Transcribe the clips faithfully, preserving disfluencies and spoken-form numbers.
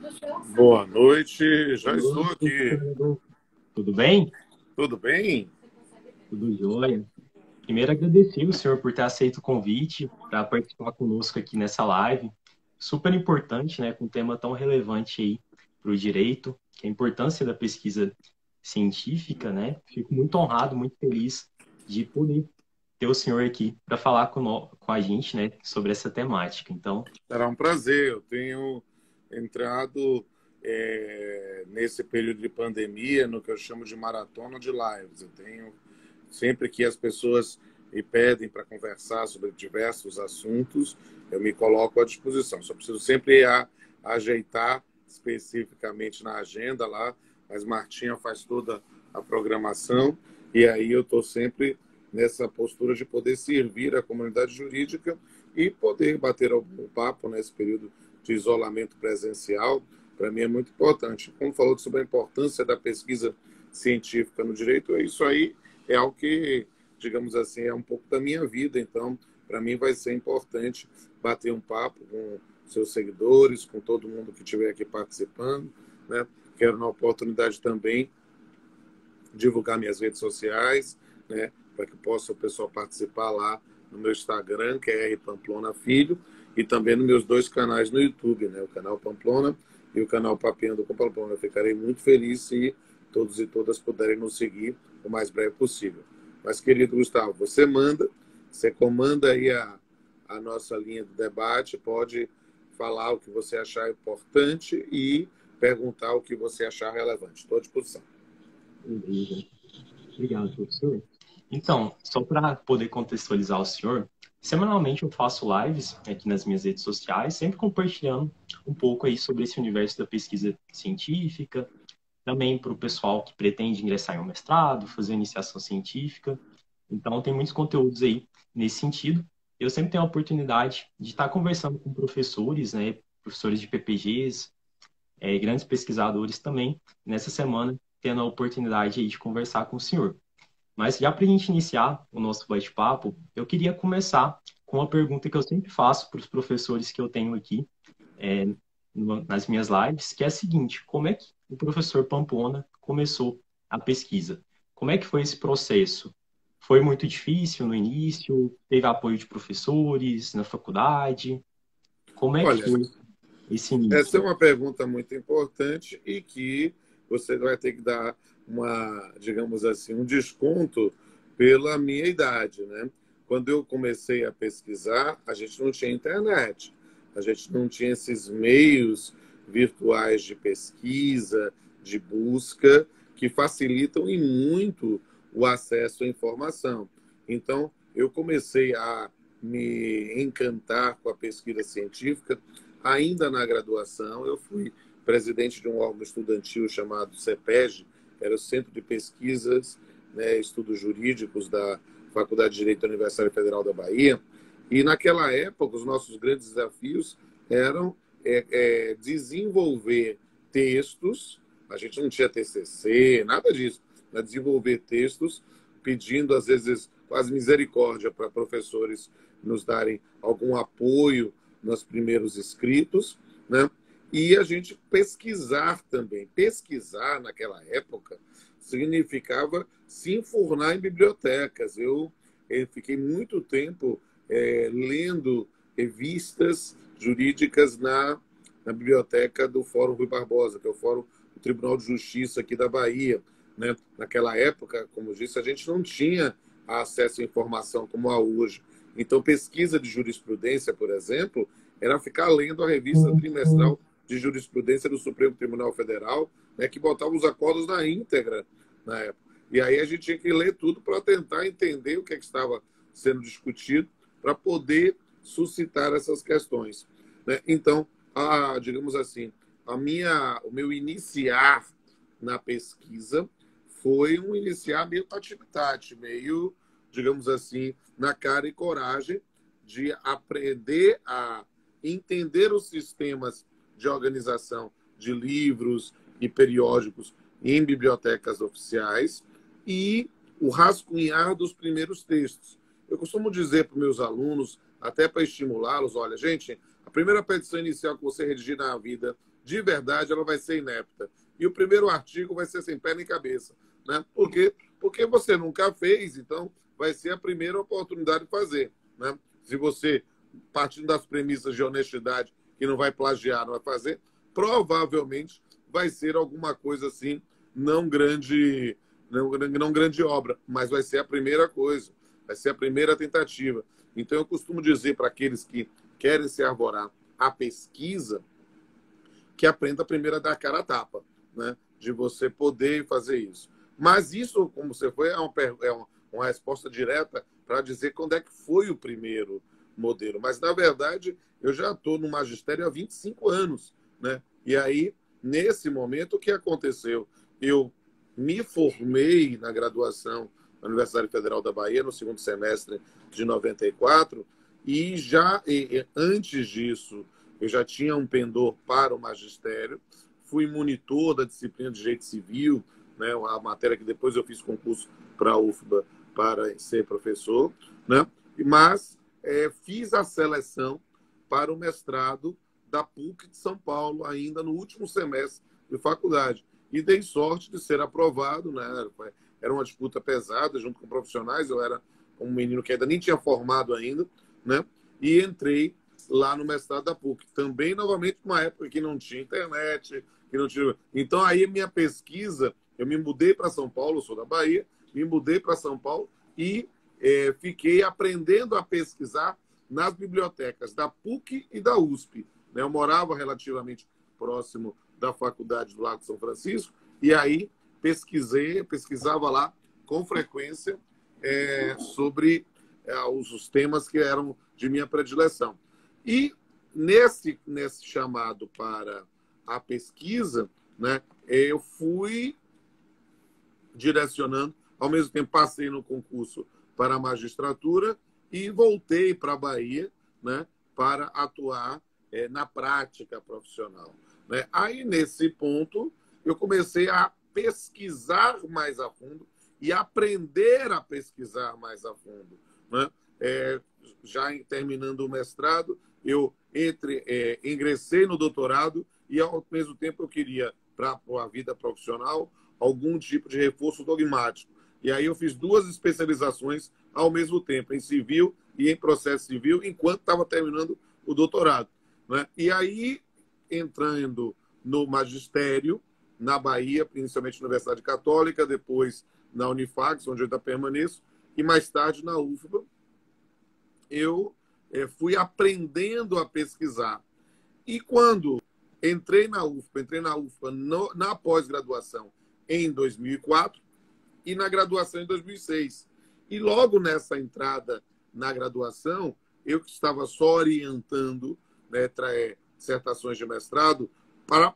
Boa noite, já Boa estou noite, aqui. professor. Tudo bem? Tudo bem? Tudo jóia. Primeiro, agradecer o senhor por ter aceito o convite para participar conosco aqui nessa live. Super importante, né, com um tema tão relevante aí para o direito, que é a importância da pesquisa científica, né? Fico muito honrado, muito feliz de poder ter o senhor aqui para falar com, nó- com a gente, né, sobre essa temática. Então, Será um prazer. Eu tenho entrado é, nesse período de pandemia no que eu chamo de maratona de lives. Eu tenho sempre que as pessoas me pedem para conversar sobre diversos assuntos, eu me coloco à disposição. Só preciso sempre a, ajeitar especificamente na agenda lá, mas Martinha faz toda a programação e aí eu estou sempre nessa postura de poder servir a comunidade jurídica e poder bater algum papo nesse período de isolamento presencial. Para mim é muito importante. Como falou sobre a importância da pesquisa científica no direito, é isso aí, é algo que, digamos assim, é um pouco da minha vida. Então, para mim vai ser importante bater um papo com seus seguidores, com todo mundo que estiver aqui participando, né? Quero, na oportunidade também, divulgar minhas redes sociais, né, para que possa o pessoal participar lá no meu Instagram, que é R Pamplona Filho, e também nos meus dois canais no YouTube, né, o canal Pamplona e o canal Papeando com Pamplona. Eu ficarei muito feliz se todos e todas puderem nos seguir o mais breve possível. Mas, querido Gustavo, você manda, você comanda aí a, a nossa linha de debate, pode falar o que você achar importante e perguntar o que você achar relevante. Estou à disposição. beleza. Obrigado, professor. Então, só para poder contextualizar o senhor, semanalmente eu faço lives aqui nas minhas redes sociais, sempre compartilhando um pouco aí sobre esse universo da pesquisa científica, também para o pessoal que pretende ingressar em um mestrado, fazer iniciação científica. Então, tem muitos conteúdos aí nesse sentido. Eu sempre tenho a oportunidade de estar conversando com professores, né, professores de P P Gs, é, grandes pesquisadores também, nessa semana, tendo a oportunidade aí de conversar com o senhor. Mas já para a gente iniciar o nosso bate-papo, eu queria começar com uma pergunta que eu sempre faço para os professores que eu tenho aqui é, no- nas minhas lives, que é a seguinte: como é que o professor Pamplona começou a pesquisa? Como é que foi esse processo? Foi muito difícil no início? Teve apoio de professores na faculdade? Como é que Olha, foi esse essa é início? uma pergunta muito importante e que você vai ter que dar uma, digamos assim, um desconto pela minha idade, né? Quando eu comecei a pesquisar, a gente não tinha internet, a gente não tinha esses meios virtuais de pesquisa, de busca, que facilitam e muito o acesso à informação. Então, eu comecei a me encantar com a pesquisa científica ainda na graduação. Eu fui presidente de um órgão estudantil chamado CEPEG, que era o Centro de Pesquisas, né, Estudos Jurídicos da Faculdade de Direito da Universidade Federal da Bahia. E naquela época, os nossos grandes desafios eram é, é, desenvolver textos. A gente não tinha T C C, nada disso, mas desenvolver textos, pedindo, às vezes, quase misericórdia para professores nos darem algum apoio nos primeiros escritos, né? E a gente pesquisar também. Pesquisar, naquela época, significava se enfurnar em bibliotecas. Eu, eu fiquei muito tempo é, lendo revistas jurídicas na, na biblioteca do Fórum Rui Barbosa, que é o Fórum do Tribunal de Justiça aqui da Bahia. Né? Naquela época, como eu disse, a gente não tinha acesso à informação como há hoje. Então, pesquisa de jurisprudência, por exemplo, era ficar lendo a revista trimestral de jurisprudência do Supremo Tribunal Federal, né, que botava os acordos na íntegra na época. E aí a gente tinha que ler tudo para tentar entender o que, é que estava sendo discutido, para poder suscitar essas questões. Né? Então, a, digamos assim, a minha, o meu iniciar na pesquisa foi um iniciar meio tati-tati, meio, digamos assim, na cara e coragem de aprender a entender os sistemas de organização de livros e periódicos em bibliotecas oficiais e o rascunhar dos primeiros textos. Eu costumo dizer para os meus alunos, até para estimulá-los, olha, gente, a primeira petição inicial que você redigir na vida de verdade, ela vai ser inepta. E o primeiro artigo vai ser sem pé nem cabeça. Né? Por quê? Porque você nunca fez, então vai ser a primeira oportunidade de fazer. Né? Se você, partindo das premissas de honestidade, que não vai plagiar, não vai fazer, provavelmente vai ser alguma coisa assim, não grande, não, não grande obra, mas vai ser a primeira coisa, vai ser a primeira tentativa. Então, eu costumo dizer para aqueles que querem se arvorar à pesquisa, que aprenda primeiro a dar a cara a tapa, né? De você poder fazer isso. Mas isso, como você foi, é uma, é uma resposta direta para dizer quando é que foi o primeiro modelo. Mas, na verdade, eu já estou no magistério há vinte e cinco anos. Né? E aí, nesse momento, o que aconteceu? Eu me formei na graduação na Universidade Federal da Bahia, no segundo semestre de noventa e quatro, e já e, antes disso, eu já tinha um pendor para o magistério, fui monitor da disciplina de Direito Civil, né, a matéria que depois eu fiz concurso para a U F B A para ser professor, né, mas é, fiz a seleção para o mestrado da P U C de São Paulo, ainda no último semestre de faculdade. E dei sorte de ser aprovado, né? Era uma disputa pesada, junto com profissionais, eu era um menino que ainda nem tinha formado ainda, né? E entrei lá no mestrado da P U C. Também, novamente, uma época que não tinha internet, que não tinha... Então, aí, minha pesquisa, eu me mudei para São Paulo, eu sou da Bahia, me mudei para São Paulo e é, fiquei aprendendo a pesquisar nas bibliotecas da P U C e da U S P. Eu morava relativamente próximo da Faculdade do Lago São Francisco e aí pesquisei, pesquisava lá com frequência é, sobre é, os temas que eram de minha predileção. E nesse, nesse chamado para a pesquisa, né, eu fui direcionando, ao mesmo tempo passei no concurso para a magistratura e voltei para a Bahia, né, para atuar é, na prática profissional. Né? Aí, nesse ponto, eu comecei a pesquisar mais a fundo e aprender a pesquisar mais a fundo. Né? É, já terminando o mestrado, eu entre, é, ingressei no doutorado e, ao mesmo tempo, eu queria, para a vida profissional, algum tipo de reforço dogmático. E aí eu fiz duas especializações ao mesmo tempo, em civil e em processo civil, enquanto estava terminando o doutorado. Né? E aí, entrando no magistério, na Bahia, principalmente na Universidade Católica, depois na Unifax, onde eu ainda permaneço, e mais tarde na U F B A, eu é, fui aprendendo a pesquisar. E quando entrei na U F B A, entrei na U F B A no, na pós-graduação em dois mil e quatro e na graduação em dois mil e seis. E logo nessa entrada na graduação, eu que estava só orientando, né, dissertações de mestrado, para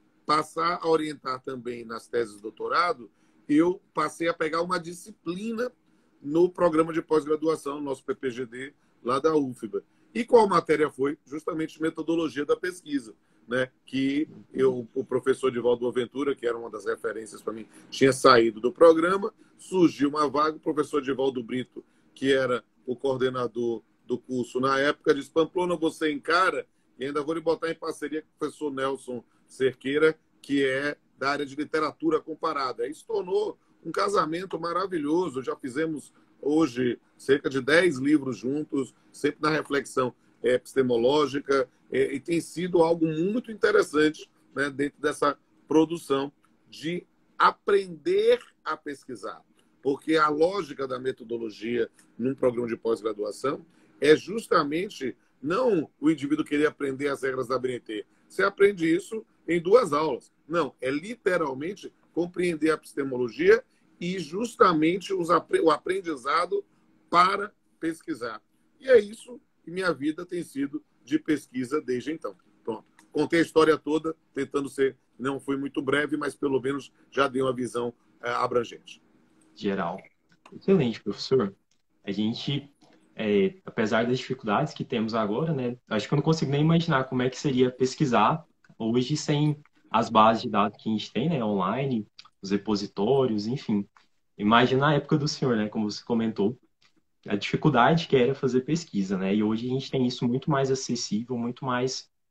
passar a orientar também nas teses de doutorado, eu passei a pegar uma disciplina no programa de pós-graduação, no nosso P P G D, lá da U F B A. E qual matéria foi? Justamente metodologia da pesquisa, né? Que eu, o professor Divaldo Boaventura, que era uma das referências para mim, tinha saído do programa, surgiu uma vaga, o professor Divaldo Brito, que era o coordenador do curso na época, disse: Pamplona, você encara, e ainda vou lhe botar em parceria com o professor Nelson Cerqueira, que é da área de literatura comparada. Isso tornou um casamento maravilhoso. Já fizemos hoje cerca de dez livros juntos, sempre na reflexão epistemológica, e tem sido algo muito interessante, né, dentro dessa produção de aprender a pesquisar. Porque a lógica da metodologia num programa de pós-graduação é justamente não o indivíduo querer aprender as regras da B N T. Você aprende isso em duas aulas. Não, é literalmente compreender a epistemologia e justamente os, o aprendizado para pesquisar. E é isso que minha vida tem sido de pesquisa desde então. Pronto. Contei a história toda, tentando ser, não foi muito breve, mas pelo menos já dei uma visão é, abrangente. Geral. Excelente, professor. A gente, é, apesar das dificuldades que temos agora, né, acho que eu não consigo nem imaginar como é que seria pesquisar hoje sem as bases de dados que a gente tem, né, online, os repositórios, enfim. Imagina a época do senhor, né, como você comentou, a dificuldade que era fazer pesquisa, né, e hoje a gente tem isso muito mais acessível, muito mais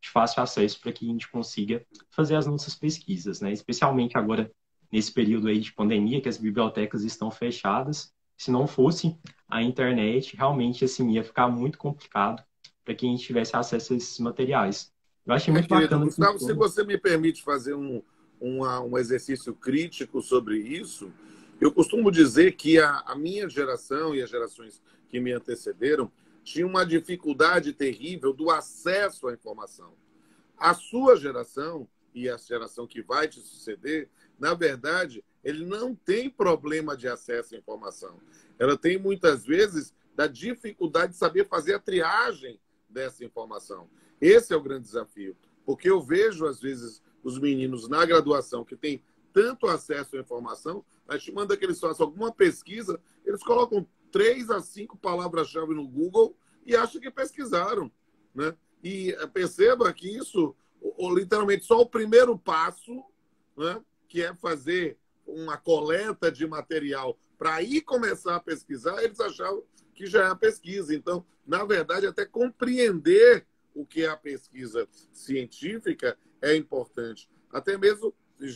de fácil acesso para que a gente consiga fazer as nossas pesquisas, né? Especialmente agora, nesse período aí de pandemia, que as bibliotecas estão fechadas. Se não fosse a internet, realmente assim, ia ficar muito complicado para quem tivesse acesso a esses materiais. Eu achei É, muito querido bacana. Gustavo, se você me permite fazer um, uma, um exercício crítico sobre isso, eu costumo dizer que a, a minha geração e as gerações que me antecederam tinham uma dificuldade terrível do acesso à informação. A sua geração e a geração que vai te suceder, na verdade, ele não tem problema de acesso à informação. Ela tem, muitas vezes, da dificuldade de saber fazer a triagem dessa informação. Esse é o grande desafio. Porque eu vejo, às vezes, os meninos na graduação que têm tanto acesso à informação, a gente manda que eles façam alguma pesquisa, eles colocam três a cinco palavras-chave no Google e acham que pesquisaram, né? E perceba que isso, literalmente, só o primeiro passo, né, que é fazer uma coleta de material para aí começar a pesquisar, eles achavam que já é a pesquisa. Então, na verdade, até compreender o que é a pesquisa científica é importante. Até mesmo,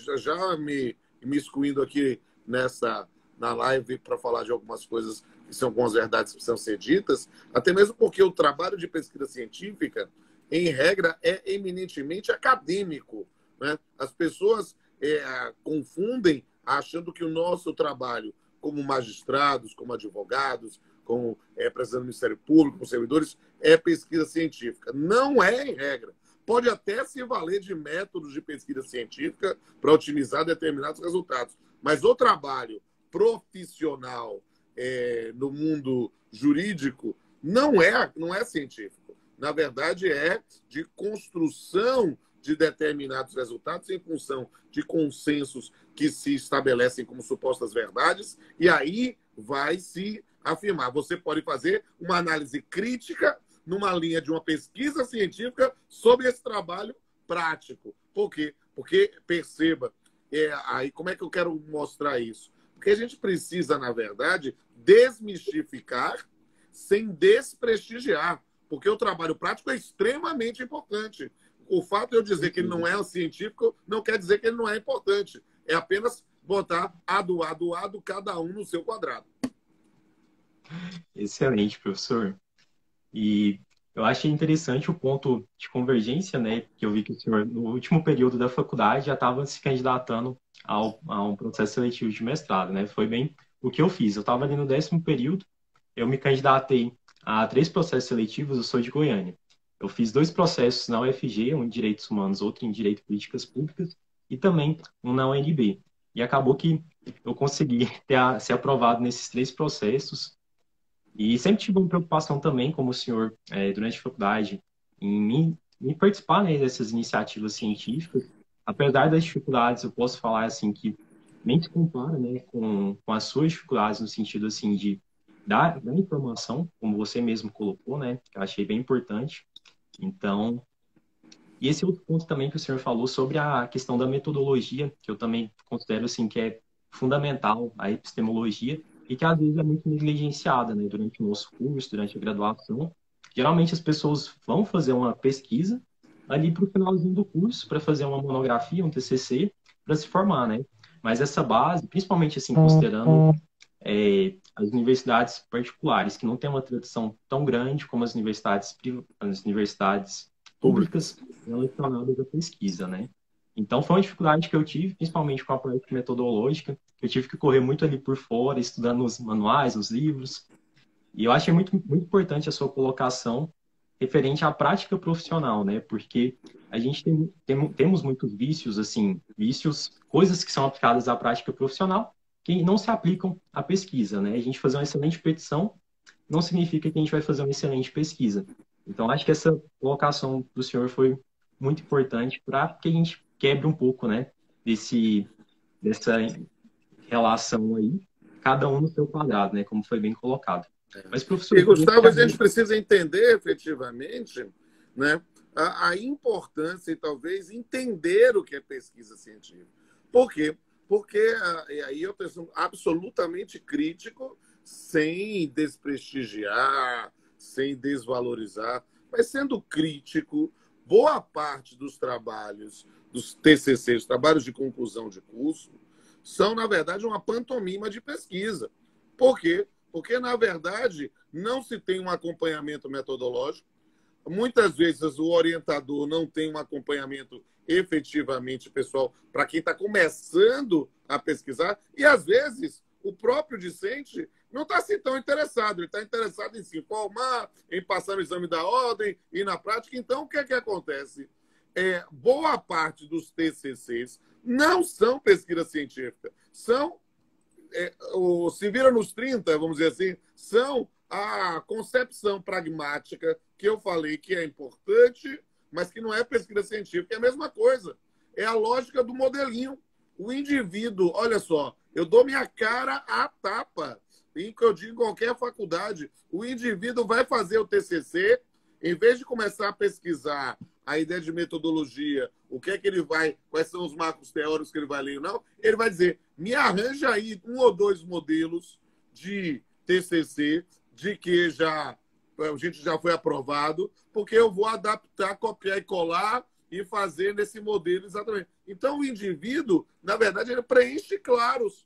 já me, me excluindo aqui nessa, na live para falar de algumas coisas que são algumas verdades que precisam ser ditas, até mesmo porque o trabalho de pesquisa científica, em regra, é eminentemente acadêmico, né? As pessoas é, confundem achando que o nosso trabalho como magistrados, como advogados, como é, presidente do Ministério Público, como servidores, é pesquisa científica. Não é, em regra. Pode até se valer de métodos de pesquisa científica para otimizar determinados resultados. Mas o trabalho profissional é, no mundo jurídico não é, não é científico. Na verdade, é de construção de determinados resultados em função de consensos que se estabelecem como supostas verdades, e aí vai se afirmar. Você pode fazer uma análise crítica numa linha de uma pesquisa científica sobre esse trabalho prático. Por quê? Porque, perceba, é, aí como é que eu quero mostrar isso? Porque a gente precisa, na verdade, desmistificar sem desprestigiar, porque o trabalho prático é extremamente importante. O fato de eu dizer que ele não é científico não quer dizer que ele não é importante. É apenas botar ado, ado, ado, cada um no seu quadrado. Excelente, professor. E eu achei interessante o ponto de convergência, né? Que eu vi que o senhor, no último período da faculdade, já estava se candidatando ao, a um processo seletivo de mestrado, né? Foi bem o que eu fiz. Eu estava ali no décimo período, eu me candidatei a três processos seletivos, eu sou de Goiânia. Eu fiz dois processos na U F G, um em Direitos Humanos, outro em Direito e Políticas Públicas, e também um na U N B. E acabou que eu consegui ter a, ser aprovado nesses três processos. E sempre tive uma preocupação também, como o senhor, é, durante a faculdade, em me, me participar, né, dessas iniciativas científicas. Apesar das dificuldades, eu posso falar assim que nem se compara, né, com, com as suas dificuldades no sentido assim de dar, dar informação, como você mesmo colocou, né, que eu achei bem importante. Então, e esse outro ponto também que o senhor falou sobre a questão da metodologia, que eu também considero assim que é fundamental, a epistemologia, e que às vezes é muito negligenciada, né, durante o nosso curso, durante a graduação. Geralmente as pessoas vão fazer uma pesquisa ali para o finalzinho do curso, para fazer uma monografia, um T C C, para se formar, né? Mas essa base, principalmente assim, considerando é, as universidades particulares, que não têm uma tradição tão grande como as universidades, as universidades públicas relacionadas à pesquisa, né? Então, foi uma dificuldade que eu tive, principalmente com a parte metodológica. Eu tive que correr muito ali por fora, estudando nos manuais, nos livros. E eu achei muito, muito importante a sua colocação referente à prática profissional, né? Porque a gente tem, tem, temos muitos vícios, assim, vícios, coisas que são aplicadas à prática profissional que não se aplicam à pesquisa, né? A gente fazer uma excelente petição não significa que a gente vai fazer uma excelente pesquisa. Então, acho que essa colocação do senhor foi muito importante para que a gente quebre um pouco, né, desse, dessa relação aí, cada um no seu quadrado, né, como foi bem colocado. Mas, professor, E, eu queria Gustavo, a gente saber... precisa entender efetivamente, né, a, a importância e talvez entender o que é pesquisa científica. Por quê? Porque e aí eu estou absolutamente crítico, sem desprestigiar, sem desvalorizar, mas sendo crítico boa parte dos trabalhos, dos T C Cs, trabalhos de conclusão de curso, são, na verdade, uma pantomima de pesquisa. Por quê? Porque, na verdade, não se tem um acompanhamento metodológico. Muitas vezes o orientador não tem um acompanhamento efetivamente, pessoal, para quem está começando a pesquisar. E, às vezes, o próprio discente não está assim tão interessado. Ele está interessado em se informar, em passar no exame da ordem e na prática. Então, o que é que acontece? É, boa parte dos T C Cs não são pesquisa científica, são, é, o, se vira nos trinta, vamos dizer assim, são a concepção pragmática que eu falei que é importante, mas que não é pesquisa científica. É a mesma coisa, é a lógica do modelinho. O indivíduo, olha só, eu dou minha cara à tapa, em que eu digo em qualquer faculdade, o indivíduo vai fazer o T C C, em vez de começar a pesquisar a ideia de metodologia, o que é que ele vai, quais são os marcos teóricos que ele vai ler, não, ele vai dizer, me arranja aí um ou dois modelos de T C C, de que já, a gente já foi aprovado, porque eu vou adaptar, copiar e colar e fazer nesse modelo exatamente. Então, o indivíduo, na verdade, ele preenche claros.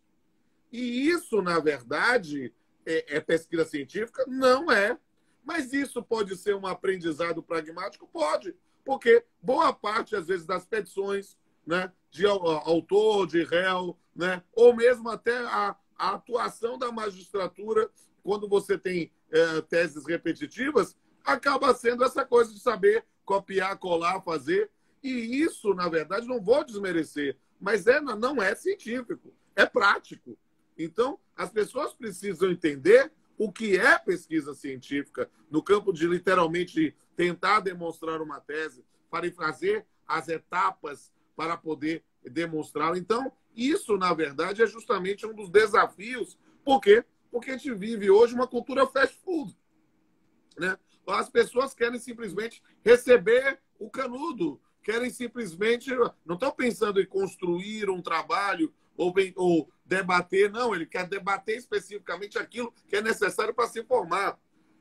E isso, na verdade, é, é pesquisa científica? Não é. Mas isso pode ser um aprendizado pragmático? Pode. Porque boa parte, às vezes, das petições, né, de autor, de réu, né, ou mesmo até a, a atuação da magistratura, quando você tem é, teses repetitivas, acaba sendo essa coisa de saber copiar, colar, fazer. E isso, na verdade, não vou desmerecer, mas é, não é científico, é prático. Então, as pessoas precisam entender o que é pesquisa científica no campo de, literalmente, tentar demonstrar uma tese, para fazer as etapas para poder demonstrá-la. Então, isso, na verdade, é justamente um dos desafios. Por quê? Porque a gente vive hoje uma cultura fast food, né? As pessoas querem simplesmente receber o canudo, querem simplesmente... Não estão pensando em construir um trabalho ou, bem, ou debater, não. Ele quer debater especificamente aquilo que é necessário para se formar.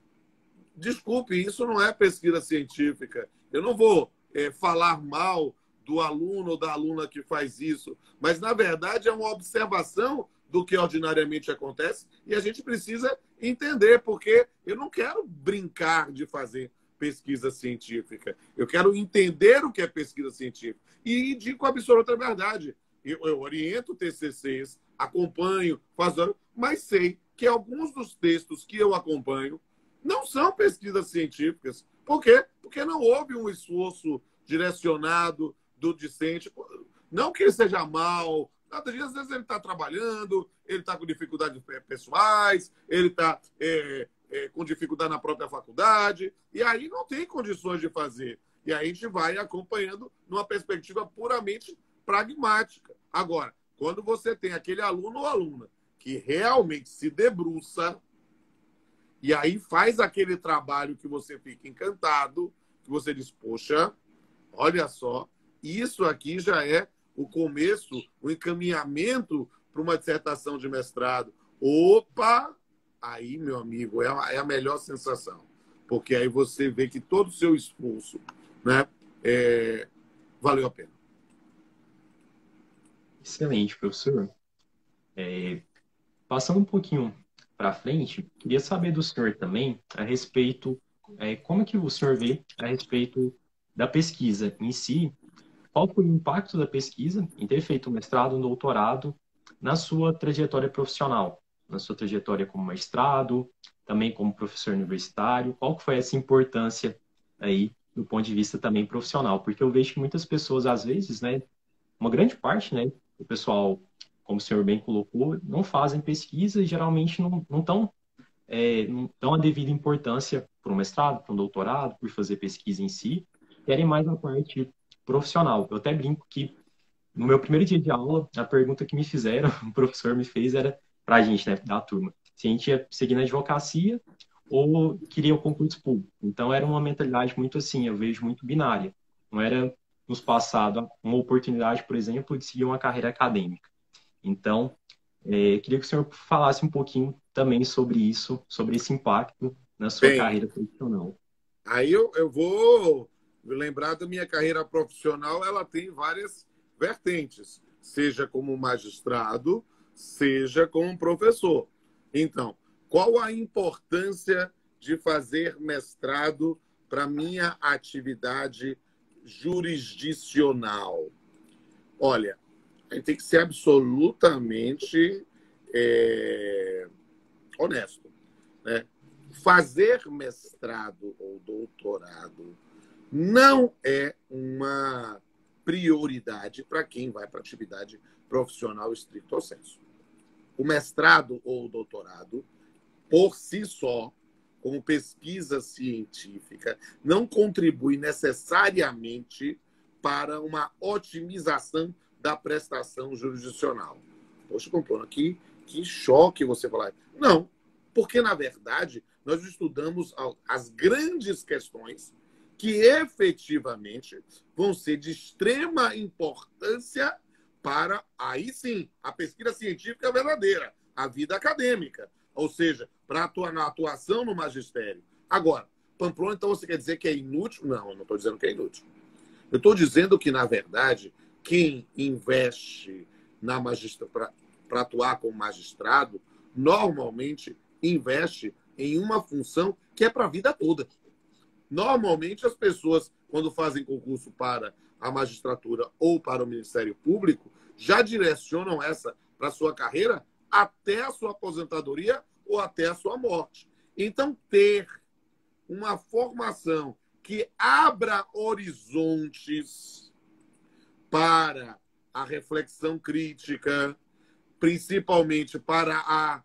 Desculpe, isso não é pesquisa científica. Eu não vou é, falar mal do aluno ou da aluna que faz isso, mas, na verdade, é uma observação do que ordinariamente acontece e a gente precisa entender, porque eu não quero brincar de fazer pesquisa científica. Eu quero entender o que é pesquisa científica. E digo com absoluta verdade. Eu, eu oriento T C Cs, acompanho, faço, mas sei que alguns dos textos que eu acompanho não são pesquisas científicas. Por quê? Porque não houve um esforço direcionado do discente. Não que ele seja mal, nada disso. Às vezes ele está trabalhando, ele está com dificuldades pessoais, ele está é, é, com dificuldade na própria faculdade, e aí não tem condições de fazer. E aí a gente vai acompanhando numa perspectiva puramente pragmática. Agora, quando você tem aquele aluno ou aluna que realmente se debruça e aí faz aquele trabalho que você fica encantado, que você diz, poxa, olha só, isso aqui já é o começo, o encaminhamento para uma dissertação de mestrado. Opa! Aí, meu amigo, é a, é a melhor sensação. Porque aí você vê que todo o seu esforço, né, é, valeu a pena. Excelente, professor. É, passando um pouquinho para frente, queria saber do senhor também a respeito, é, como que o senhor vê a respeito da pesquisa em si, qual foi o impacto da pesquisa em ter feito um mestrado, um doutorado, na sua trajetória profissional, na sua trajetória como mestrado, também como professor universitário, qual foi essa importância aí do ponto de vista também profissional? Porque eu vejo que muitas pessoas, às vezes, né, uma grande parte, né, o pessoal, como o senhor bem colocou, não fazem pesquisa e geralmente não, não estão é, não dão a devida importância para um mestrado, para um doutorado, por fazer pesquisa em si, querem mais a parte profissional. Eu até brinco que no meu primeiro dia de aula, a pergunta que me fizeram, o professor me fez, era para a gente, né, da turma, se a gente ia seguir na advocacia ou queria o concurso público. Então, era uma mentalidade muito assim, eu vejo muito binária. Não era nos passado uma oportunidade, por exemplo, de seguir uma carreira acadêmica. Então, é, queria que o senhor falasse um pouquinho também sobre isso, sobre esse impacto na sua Bem, carreira profissional. aí eu, eu vou lembrar da minha carreira profissional, ela tem várias vertentes, seja como magistrado, seja como professor. Então, qual a importância de fazer mestrado para minha atividade jurisdicional? Olha, a gente tem que ser absolutamente é, honesto, né? Fazer mestrado ou doutorado não é uma prioridade para quem vai para a atividade profissional estricto sensu. O mestrado ou o doutorado, por si só, como pesquisa científica, não contribui necessariamente para uma otimização da prestação jurisdicional. Poxa, Pamplona, que, que choque você falar. Não, porque, na verdade, nós estudamos as grandes questões que efetivamente vão ser de extrema importância para, aí sim, a pesquisa científica verdadeira, a vida acadêmica, ou seja, para atuar na atuação no magistério. Agora, Pamplona, então você quer dizer que é inútil? Não, eu não estou dizendo que é inútil. Eu estou dizendo que, na verdade, quem investe na magistra... para atuar como magistrado, normalmente investe em uma função que é para a vida toda. Normalmente, as pessoas, quando fazem concurso para a magistratura ou para o Ministério Público, já direcionam essa para a sua carreira até a sua aposentadoria ou até a sua morte. Então, ter uma formação que abra horizontes para a reflexão crítica, principalmente para a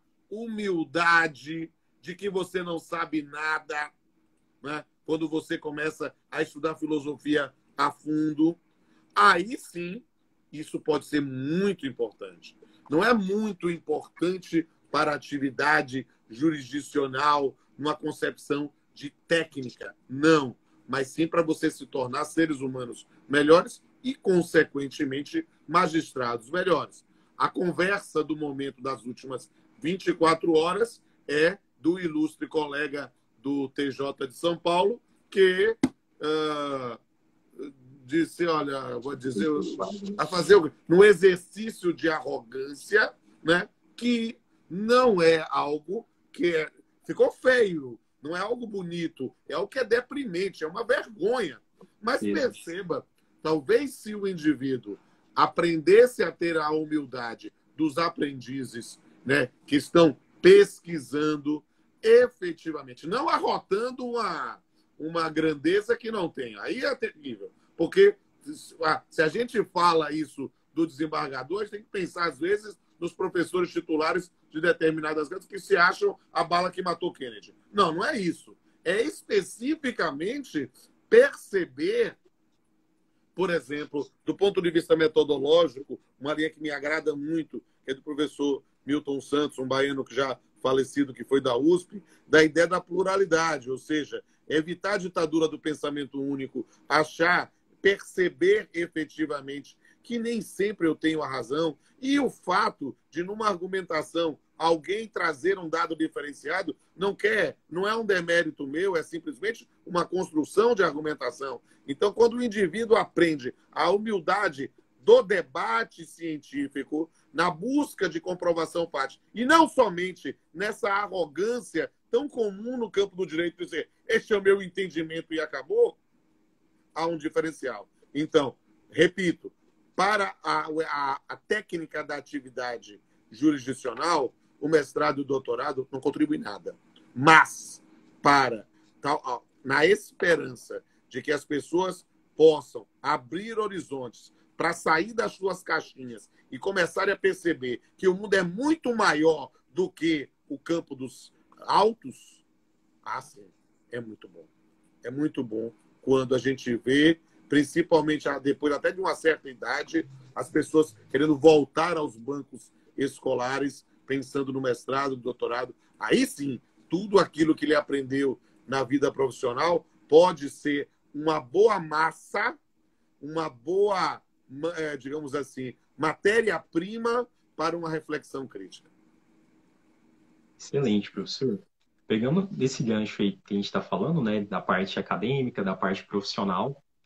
humildade de que você não sabe nada, né? Quando você começa a estudar filosofia a fundo, aí sim, isso pode ser muito importante. Não é muito importante para a atividade jurisdicional, numa concepção de técnica, não. Mas sim para você se tornar seres humanos melhores e, consequentemente, magistrados melhores. A conversa do momento das últimas vinte e quatro horas é do ilustre colega do T J de São Paulo, que uh, disse, olha, vou dizer, a fazer no exercício de arrogância, né, que não é algo que é, ficou feio, não é algo bonito, é algo que é deprimente, é uma vergonha. Mas perceba, talvez se o indivíduo aprendesse a ter a humildade dos aprendizes, né, que estão pesquisando efetivamente, não arrotando uma, uma grandeza que não tem. Aí é terrível. Porque se a gente fala isso do desembargador, a gente tem que pensar, às vezes, nos professores titulares de determinadas coisas que se acham a bala que matou Kennedy. Não, não é isso. É especificamente perceber, por exemplo, do ponto de vista metodológico, uma linha que me agrada muito, que é do professor Milton Santos, um baiano que já falecido, que foi da U S P, da ideia da pluralidade, ou seja, evitar a ditadura do pensamento único, achar, perceber efetivamente que nem sempre eu tenho a razão, e o fato de, numa argumentação, alguém trazer um dado diferenciado, não quer, não é um demérito meu, é simplesmente uma construção de argumentação. Então, quando o indivíduo aprende a humildade do debate científico, na busca de comprovação fática, e não somente nessa arrogância tão comum no campo do direito de dizer este é o meu entendimento e acabou, há um diferencial. Então, repito, para a, a, a técnica da atividade jurisdicional, o mestrado e o doutorado não contribuem nada. Mas, para tal, na esperança de que as pessoas possam abrir horizontes para sair das suas caixinhas e começarem a perceber que o mundo é muito maior do que o campo dos autos, ah, sim, é muito bom. É muito bom quando a gente vê, principalmente depois até de uma certa idade, as pessoas querendo voltar aos bancos escolares, pensando no mestrado, no doutorado. Aí sim, tudo aquilo que ele aprendeu na vida profissional pode ser uma boa massa, uma boa, digamos assim, matéria-prima para uma reflexão crítica. Excelente, professor. Pegando esse gancho aí que a gente está falando, né, da parte acadêmica, da parte profissional,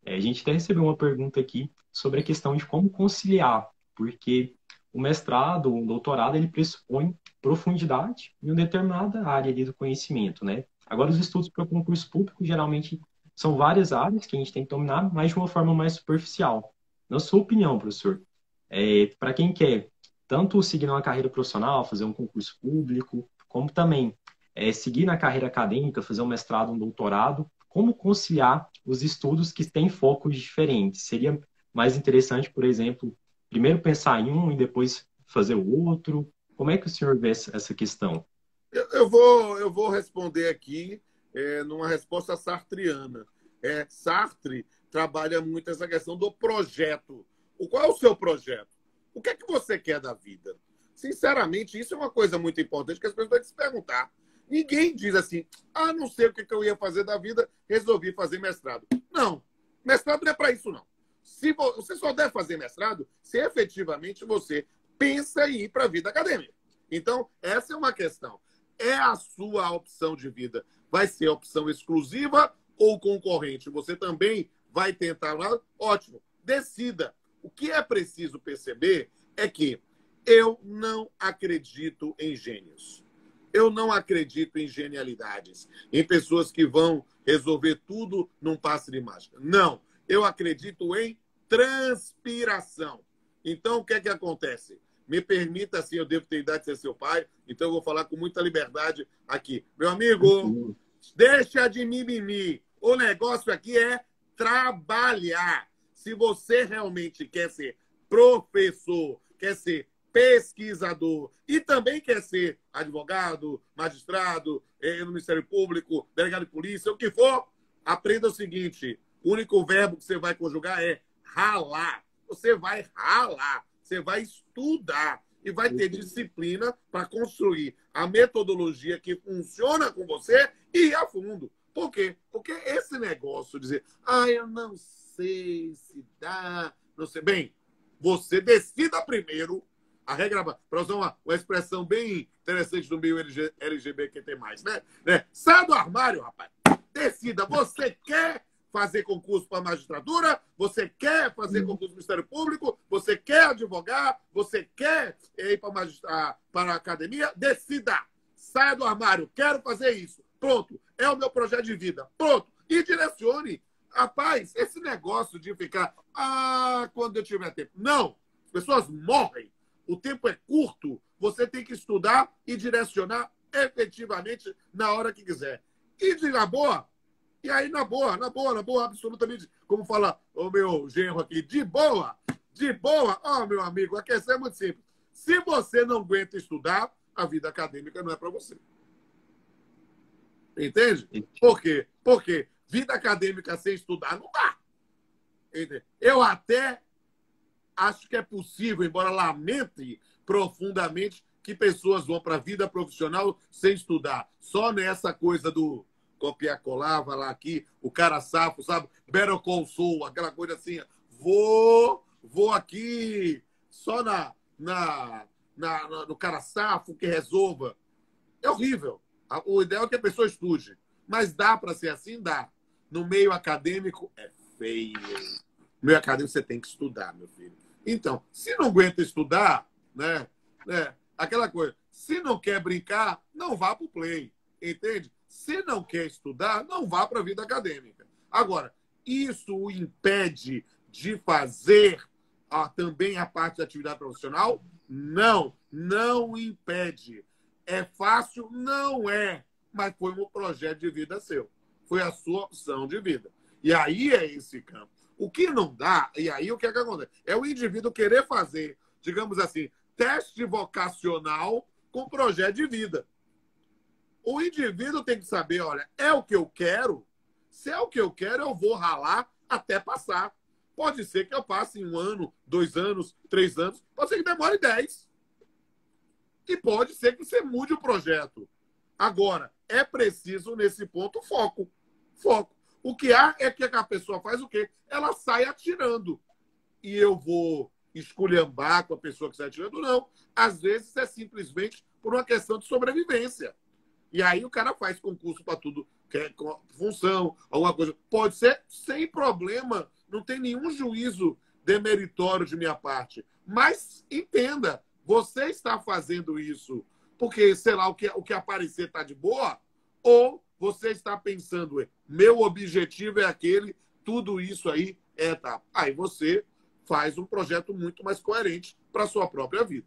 É, a gente até recebeu uma pergunta aqui sobre a questão de como conciliar, porque o mestrado, o doutorado, ele pressupõe profundidade em uma determinada área ali do conhecimento, né? Agora, os estudos para concurso público, geralmente, são várias áreas que a gente tem que dominar, mas de uma forma mais superficial. Na sua opinião, professor, é, para quem quer tanto seguir uma carreira profissional, fazer um concurso público, como também é, seguir na carreira acadêmica, fazer um mestrado, um doutorado, como conciliar os estudos que têm focos diferentes? Seria mais interessante, por exemplo, primeiro pensar em um e depois fazer o outro? Como é que o senhor vê essa questão? Eu, eu, vou, eu vou responder aqui é, numa resposta sartriana. É, Sartre trabalha muito essa questão do projeto. O, qual é o seu projeto? O que é que você quer da vida? Sinceramente, isso é uma coisa muito importante que as pessoas têm que se perguntar. Ninguém diz assim, ah, não sei o que eu ia fazer da vida, resolvi fazer mestrado. Não, mestrado não é para isso, não. Se você só deve fazer mestrado se efetivamente você pensa em ir para a vida acadêmica. Então, essa é uma questão. É a sua opção de vida. Vai ser opção exclusiva ou concorrente? Você também vai tentar lá? Ótimo, decida. O que é preciso perceber é que eu não acredito em gênios. Eu não acredito em genialidades, em pessoas que vão resolver tudo num passe de mágica. Não, eu acredito em transpiração. Então, o que é que acontece? Me permita, assim, eu devo ter idade de ser seu pai, então eu vou falar com muita liberdade aqui. Meu amigo, deixa de mimimi. O negócio aqui é trabalhar. Se você realmente quer ser professor, quer ser pesquisador e também quer ser advogado, magistrado, no Ministério Público, delegado de polícia, o que for, aprenda o seguinte, o único verbo que você vai conjugar é ralar. Você vai ralar, você vai estudar e vai ter disciplina para construir a metodologia que funciona com você e ir a fundo. Por quê? Porque esse negócio de dizer, ah, eu não sei se dá, não sei. Bem, você decida primeiro. A regra, para usar uma, uma expressão bem interessante do meio L G B T mais, né? né? Sai do armário, rapaz. Decida. Você quer fazer concurso para a magistratura? Você quer fazer concurso no Ministério Público? Você quer advogar? Você quer ir para, magistra... para a academia? Decida. Saia do armário. Quero fazer isso. Pronto. É o meu projeto de vida. Pronto. E direcione. Rapaz, esse negócio de ficar... Ah, quando eu tiver tempo. Não. As pessoas morrem. O tempo é curto, você tem que estudar e direcionar efetivamente na hora que quiser. E de na boa, e aí na boa, na boa, na boa, absolutamente, como fala o meu genro aqui, de boa, de boa, ó, oh, meu amigo, a questão é muito simples. Se você não aguenta estudar, a vida acadêmica não é para você. Entende? Por quê? Porque vida acadêmica sem estudar não dá. Entende? Eu até... acho que é possível, embora lamente profundamente, que pessoas vão para a vida profissional sem estudar. Só nessa coisa do copiar, colar, vai lá aqui, o cara safo, sabe? Better Call Saul, aquela coisa assim. Vou, vou aqui, só na, na, na, no cara safo que resolva. É horrível. O ideal é que a pessoa estude. Mas dá para ser assim? Dá. No meio acadêmico, é feio. No meio acadêmico, você tem que estudar, meu filho. Então, se não aguenta estudar, né, né, aquela coisa, se não quer brincar, não vá para o play, entende? Se não quer estudar, não vá para a vida acadêmica. Agora, isso o impede de fazer ah, também a parte da atividade profissional? Não, não impede. É fácil? Não é, mas foi um projeto de vida seu. Foi a sua opção de vida. E aí é esse campo. O que não dá, e aí o que é que acontece? É o indivíduo querer fazer, digamos assim, teste vocacional com projeto de vida. O indivíduo tem que saber, olha, é o que eu quero? Se é o que eu quero, eu vou ralar até passar. Pode ser que eu passe em um ano, dois anos, três anos, pode ser que demore dez. E pode ser que você mude o projeto. Agora, é preciso, nesse ponto, foco. Foco. O que há é que a pessoa faz o quê? Ela sai atirando. E eu vou esculhambar com a pessoa que sai atirando? Não. Às vezes é simplesmente por uma questão de sobrevivência. E aí o cara faz concurso para tudo, que é função, alguma coisa. Pode ser sem problema não tem nenhum juízo demeritório de minha parte. Mas entenda, você está fazendo isso porque, sei lá, o que, o que aparecer está de boa? Ou você está pensando, meu objetivo é aquele, tudo isso aí é etapa. Aí você faz um projeto muito mais coerente para a sua própria vida.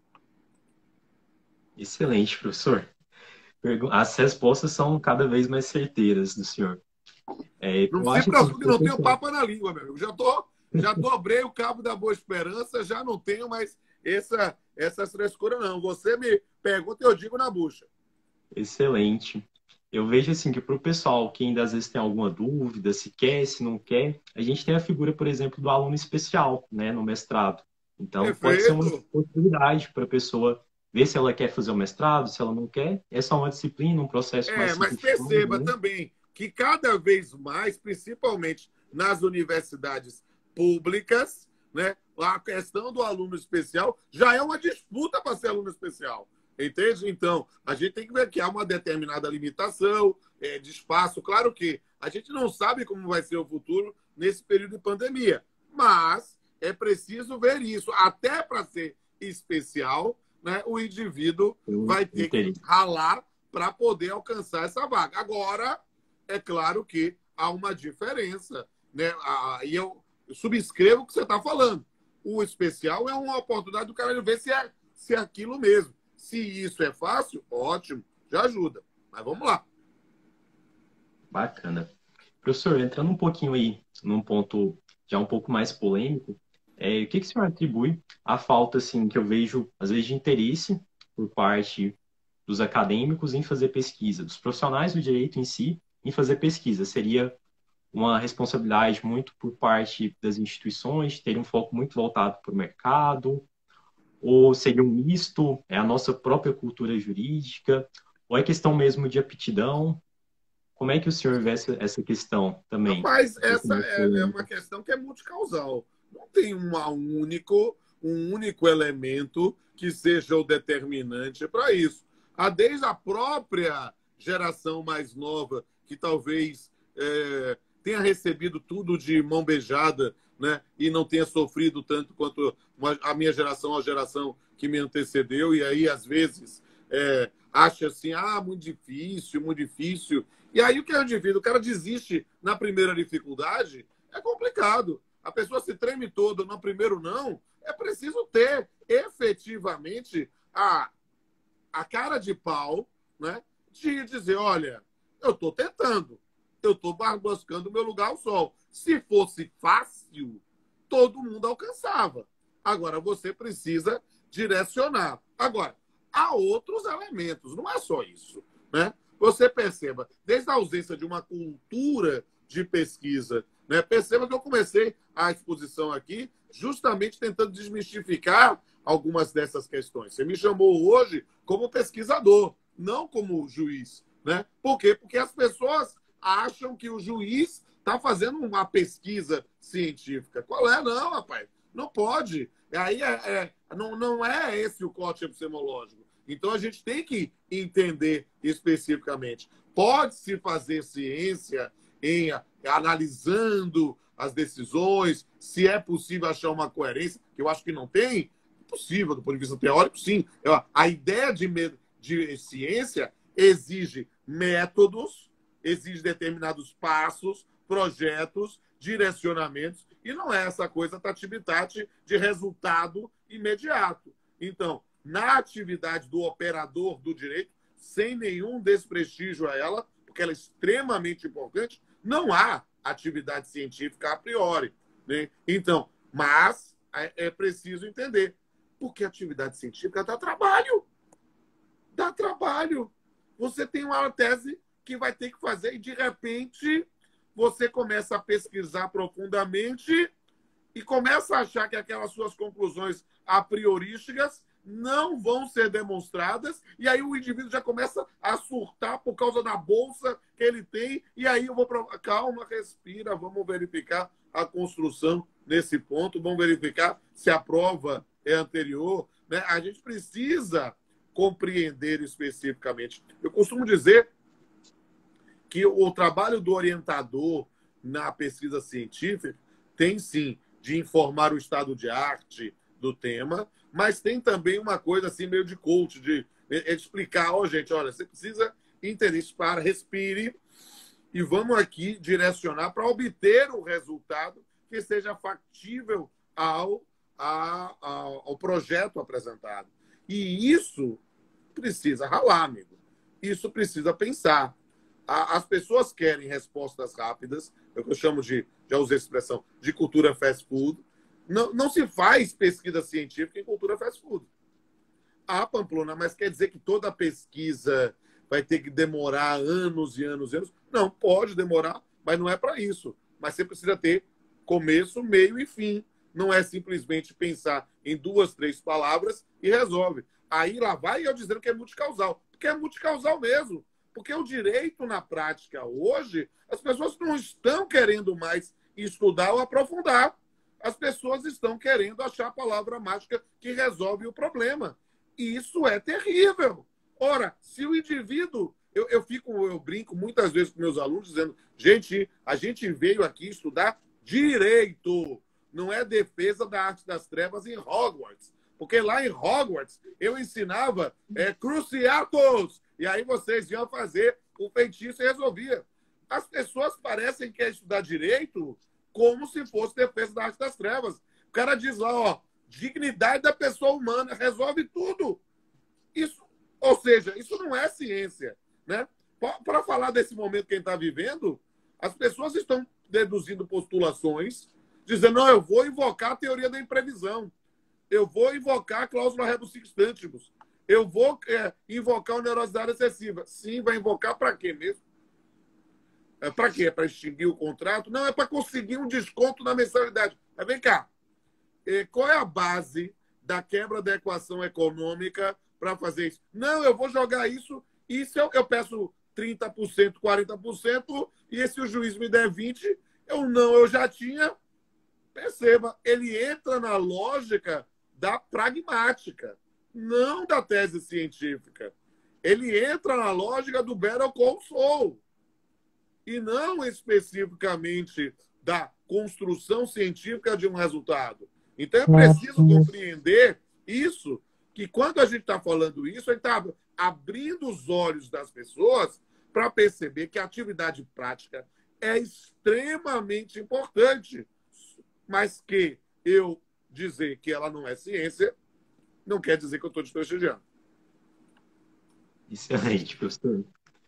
Excelente, professor. As respostas são cada vez mais certeiras do senhor. É, Não eu se acho assim, preocupe, não tenho papo na língua, meu amigo. Já, tô, já dobrei o cabo da Boa Esperança, já não tenho mais essa, essa frescura, não. Você me pergunta e eu digo na bucha. Excelente. Eu vejo assim que para o pessoal que ainda às vezes tem alguma dúvida, se quer, se não quer, a gente tem a figura, por exemplo, do aluno especial, né, no mestrado. Então, pode ser uma Perfeito. possibilidade para a pessoa ver se ela quer fazer o mestrado, se ela não quer. É só uma disciplina, um processo mais É, mas simplificado, perceba né? também que cada vez mais, principalmente nas universidades públicas, né, a questão do aluno especial já é uma disputa para ser aluno especial. Entende? Então, a gente tem que ver que há uma determinada limitação é, de espaço. Claro que a gente não sabe como vai ser o futuro nesse período de pandemia, mas é preciso ver isso. Até para ser especial, né, o indivíduo Eu vai ter que entendi. ralar para poder alcançar essa vaga. Agora, é claro que há uma diferença, né? E eu subscrevo o que você está falando. O especial é uma oportunidade do cara ver se é, se é aquilo mesmo. Se isso é fácil, ótimo, já ajuda. Mas vamos lá. Bacana. Professor, entrando um pouquinho aí num ponto já um pouco mais polêmico, é, o que, que o senhor atribui à falta, assim, que eu vejo, às vezes, de interesse por parte dos acadêmicos em fazer pesquisa, dos profissionais do direito em si em fazer pesquisa? Seria uma responsabilidade muito por parte das instituições, ter um foco muito voltado para o mercado, ou seria um misto, é a nossa própria cultura jurídica, ou é questão mesmo de aptidão? Como é que o senhor vê essa, essa questão também? Rapaz, Um pouco essa mais é, é uma polêmica. questão que é multicausal. Não tem uma único, um único elemento que seja o determinante para isso. A desde a própria geração mais nova, que talvez é, tenha recebido tudo de mão beijada, né, e não tenha sofrido tanto quanto a minha geração, a geração que me antecedeu, e aí, às vezes, é, acha assim, ah, muito difícil, muito difícil. E aí o que é o indivíduo? O cara desiste na primeira dificuldade, é complicado. A pessoa se treme toda no primeiro não, é preciso ter efetivamente a, a cara de pau, né, de dizer, olha, eu estou tentando, eu estou buscando o meu lugar ao sol. Se fosse fácil, todo mundo alcançava. Agora, você precisa direcionar. Agora, há outros elementos, não é só isso, né? Você perceba, desde a ausência de uma cultura de pesquisa, né? Perceba que eu comecei a exposição aqui justamente tentando desmistificar algumas dessas questões. Você me chamou hoje como pesquisador, não como juiz, né? Por quê? Porque as pessoas acham que o juiz está fazendo uma pesquisa científica. Qual é? Não, rapaz. Não pode. Aí é, é, não, não é esse o corte epistemológico. Então, a gente tem que entender especificamente. Pode-se fazer ciência em analisando as decisões, se é possível achar uma coerência, que eu acho que não tem, é possível, do ponto de vista teórico, sim. A ideia de, de ciência exige métodos, exige determinados passos, projetos, direcionamentos, e não é essa coisa tati-bitati de resultado imediato. Então, na atividade do operador do direito, sem nenhum desprestígio a ela, porque ela é extremamente importante, não há atividade científica a priori, né? Então, mas é, é preciso entender, porque a atividade científica dá trabalho. Dá trabalho. Você tem uma tese que vai ter que fazer e, de repente, você começa a pesquisar profundamente e começa a achar que aquelas suas conclusões a priorísticas não vão ser demonstradas, e aí o indivíduo já começa a surtar por causa da bolsa que ele tem, e aí eu vou... Calma, respira, vamos verificar a construção nesse ponto, vamos verificar se a prova é anterior, né? A gente precisa compreender especificamente. Eu costumo dizer que o trabalho do orientador na pesquisa científica tem sim de informar o estado de arte do tema, mas tem também uma coisa assim meio de coach, de, de explicar, ó, oh, gente, olha, você precisa entender isso, para, respire e vamos aqui direcionar para obter o resultado que seja factível ao, a, ao, ao projeto apresentado. E isso precisa ralar, amigo. Isso precisa pensar. As pessoas querem respostas rápidas, é o que eu chamo de, já usei a expressão, de cultura fast food. Não, não se faz pesquisa científica em cultura fast food. Ah, Pamplona, mas quer dizer que toda pesquisa vai ter que demorar anos e anos e anos? Não, pode demorar, mas não é para isso. Mas você precisa ter começo, meio e fim. Não é simplesmente pensar em duas, três palavras e resolve. Aí lá vai eu dizendo que é multicausal. Porque é multicausal mesmo. Porque o direito, na prática, hoje, as pessoas não estão querendo mais estudar ou aprofundar. As pessoas estão querendo achar a palavra mágica que resolve o problema. E isso é terrível. Ora, se o indivíduo... Eu, eu, fico, eu brinco muitas vezes com meus alunos dizendo, gente, a gente veio aqui estudar direito. Não é defesa da arte das trevas em Hogwarts. Porque lá em Hogwarts eu ensinava é, cruciatus. E aí vocês iam fazer o feitiço e resolvia. As pessoas parecem que é estudar direito como se fosse defesa da arte das trevas. O cara diz lá, ó, dignidade da pessoa humana, resolve tudo. Isso, ou seja, isso não é ciência, né? Para falar desse momento que a gente está vivendo, as pessoas estão deduzindo postulações, dizendo, não, eu vou invocar a teoria da imprevisão. Eu vou invocar a cláusula rebus sic stantibus. Eu vou é, invocar a neurosidade excessiva. Sim, vai invocar para quê mesmo? É para quê? É para extinguir o contrato? Não, é para conseguir um desconto na mensalidade. Mas vem cá. É, qual é a base da quebra da equação econômica para fazer isso? Não, eu vou jogar isso e se eu, eu peço trinta por cento, quarenta por cento e se o juiz me der vinte por cento, eu não, eu já tinha. Perceba, ele entra na lógica da pragmática, não da tese científica. Ele entra na lógica do better call Saul, e não especificamente da construção científica de um resultado. Então, é preciso compreender isso, que quando a gente está falando isso, a gente está abrindo os olhos das pessoas para perceber que a atividade prática é extremamente importante, mas que eu dizer que ela não é ciência não quer dizer que eu estou desprestigiando. Excelente, professor.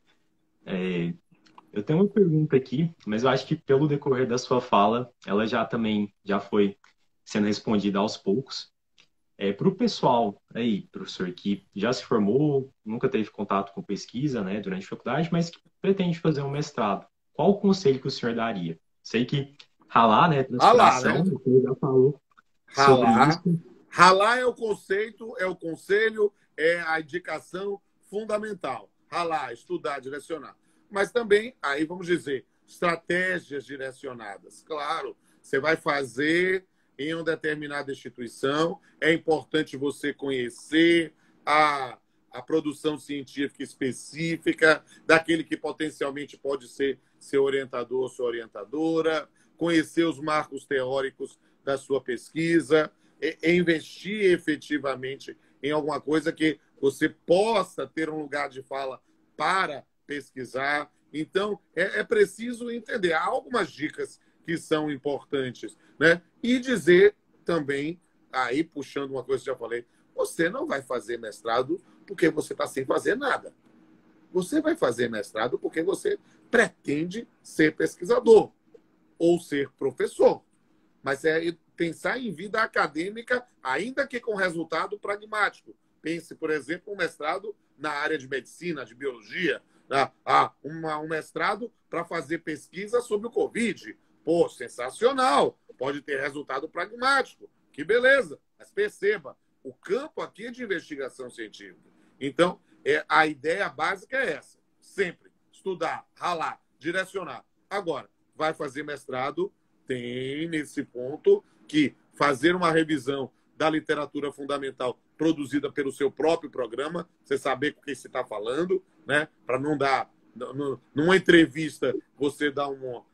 É, eu tenho uma pergunta aqui, mas eu acho que pelo decorrer da sua fala, ela já também já foi sendo respondida aos poucos. É, para o pessoal aí, professor, que já se formou, nunca teve contato com pesquisa, né, durante a faculdade, mas que pretende fazer um mestrado, qual o conselho que o senhor daria? Sei que ralar, né, transpiração, ralar, né? O senhor já falou ralar, sobre isso. Ralar é o conceito, é o conselho, é a indicação fundamental. Ralar, estudar, direcionar. Mas também, aí vamos dizer, estratégias direcionadas. Claro, você vai fazer em uma determinada instituição, é importante você conhecer a, a produção científica específica daquele que potencialmente pode ser seu orientador ou sua orientadora, conhecer os marcos teóricos da sua pesquisa, e investir efetivamente em alguma coisa que você possa ter um lugar de fala para pesquisar. Então, é, é preciso entender. Há algumas dicas que são importantes, né? E dizer também, aí puxando uma coisa que eu já falei, você não vai fazer mestrado porque você está sem fazer nada. Você vai fazer mestrado porque você pretende ser pesquisador ou ser professor. Mas é pensar em vida acadêmica, ainda que com resultado pragmático. Pense, por exemplo, um mestrado na área de medicina, de biologia, né? ah, uma, um mestrado para fazer pesquisa sobre o Covid. Pô, sensacional! Pode ter resultado pragmático. Que beleza! Mas perceba, o campo aqui é de investigação científica. Então, é, a ideia básica é essa. Sempre estudar, ralar, direcionar. Agora, vai fazer mestrado, tem nesse ponto que fazer uma revisão da literatura fundamental produzida pelo seu próprio programa, você saber com quem você está falando, né? Para não dar... Numa entrevista, você dá uma,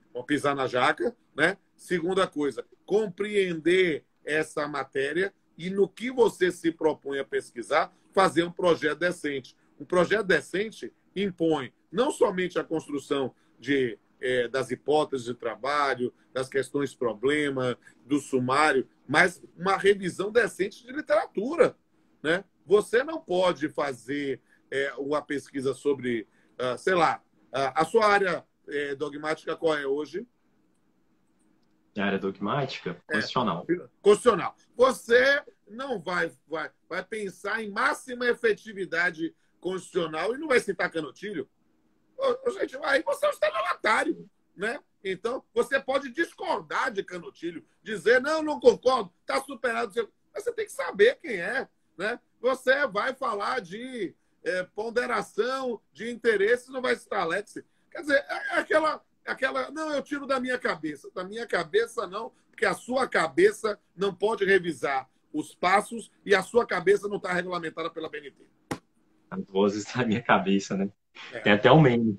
Vamos pisar na jaca, né? Segunda coisa, compreender essa matéria e no que você se propõe a pesquisar, fazer um projeto decente. Um projeto decente impõe não somente a construção de, é, das hipóteses de trabalho, das questões problema, do sumário, mas uma revisão decente de literatura, né? Você não pode fazer é, uma pesquisa sobre, uh, sei lá, uh, a sua área é, dogmática qual é hoje? A área dogmática? Constitucional. É, constitucional. Você não vai, vai, vai pensar em máxima efetividade constitucional e não vai citar Canutilho. Ô, gente, aí você é um estelionatário, né? Então, você pode discordar de Canutilho, dizer, não, não concordo, está superado. Mas você tem que saber quem é, né? Você vai falar de é, ponderação, de interesses, não vai citar Alex. Quer dizer, é aquela, aquela... Não, eu tiro da minha cabeça. Da minha cabeça, não, porque a sua cabeça não pode revisar os passos e a sua cabeça não está regulamentada pela B N T. As vozes da minha cabeça, né? É. Tem até o meme.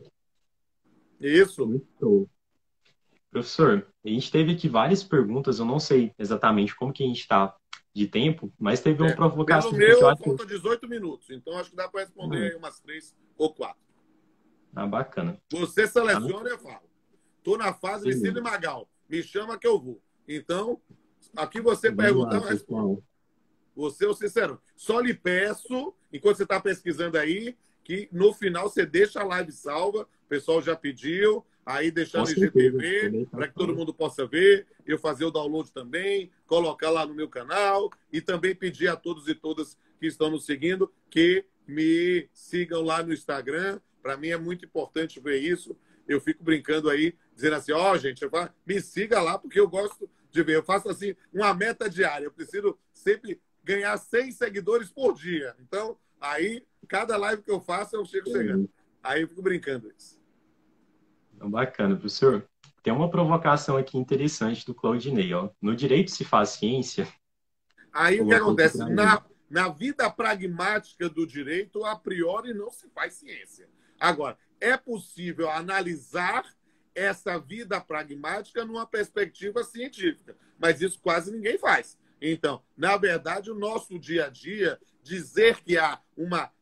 Isso. Muito. Professor, a gente teve aqui várias perguntas, eu não sei exatamente como que a gente está de tempo, mas teve uma é. provocação. Pelo meu, falta dezoito minutos, então acho que dá para responder hum. umas três ou quatro. Ah, bacana. Você seleciona e eu falo. Estou na fase de Cine Magal. Me chama que eu vou. Então, aqui você pergunta, eu respondo. Você é o sincero. Só lhe peço, enquanto você está pesquisando aí, que no final você deixa a live salva. O pessoal já pediu. Aí deixar no I G T V, para que todo mundo possa ver. Eu fazer o download também, colocar lá no meu canal. E também pedir a todos e todas que estão nos seguindo que me sigam lá no Instagram. Para mim é muito importante ver isso. Eu fico brincando aí, dizendo assim, ó, oh, gente, eu falo, me siga lá, porque eu gosto de ver. Eu faço assim, uma meta diária. Eu preciso sempre ganhar cem seguidores por dia. Então, aí, cada live que eu faço, eu chego chegando. Aí eu fico brincando isso. Bacana, professor. Tem uma provocação aqui interessante do Claudinei, ó. No direito se faz ciência. Aí o que acontece? Na, na vida pragmática do direito, a priori não se faz ciência. Agora, é possível analisar essa vida pragmática numa perspectiva científica, mas isso quase ninguém faz. Então, na verdade, o nosso dia a dia, dizer que há uma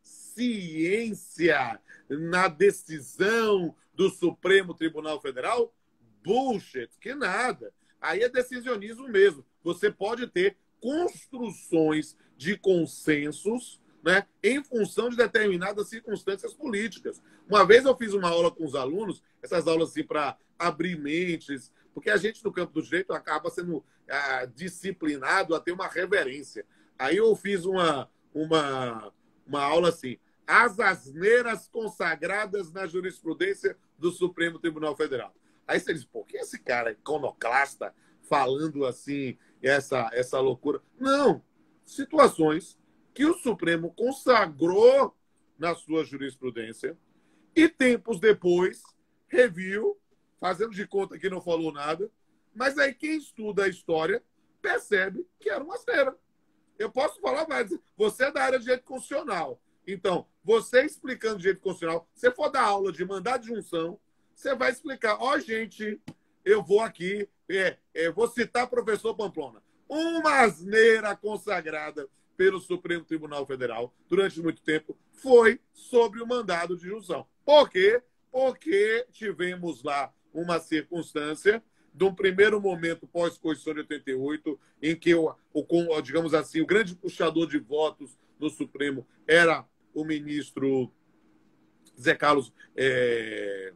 ciência na decisão do Supremo Tribunal Federal, bullshit, que nada. Aí é decisionismo mesmo. Você pode ter construções de consensos, né, em função de determinadas circunstâncias políticas. Uma vez eu fiz uma aula com os alunos, essas aulas assim para abrir mentes, porque a gente no campo do direito acaba sendo ah, disciplinado a ter uma reverência. Aí eu fiz uma, uma, uma aula assim, as asneiras consagradas na jurisprudência do Supremo Tribunal Federal. Aí você diz, pô, que esse cara iconoclasta falando assim, essa, essa loucura? Não, situações que o Supremo consagrou na sua jurisprudência e tempos depois reviu, fazendo de conta que não falou nada, mas aí quem estuda a história percebe que era uma asneira. Eu posso falar mais. Você é da área de direito constitucional. Então, você explicando direito constitucional, se você for dar aula de mandado de junção, você vai explicar, ó, oh, gente, eu vou aqui, é, é, vou citar o professor Pamplona. Uma asneira consagrada pelo Supremo Tribunal Federal, durante muito tempo, foi sobre o mandado de junção. Por quê? Porque tivemos lá uma circunstância de um primeiro momento pós-Constituição de oitenta e oito, em que, o, o, digamos assim, o grande puxador de votos no Supremo era o ministro Zé Carlos, é...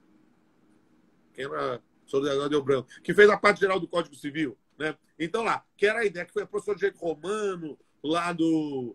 quem era? Soldado Deu Branco, que fez a parte geral do Código Civil, né? Então lá, que era a ideia, que foi professor de direito romano, lá do,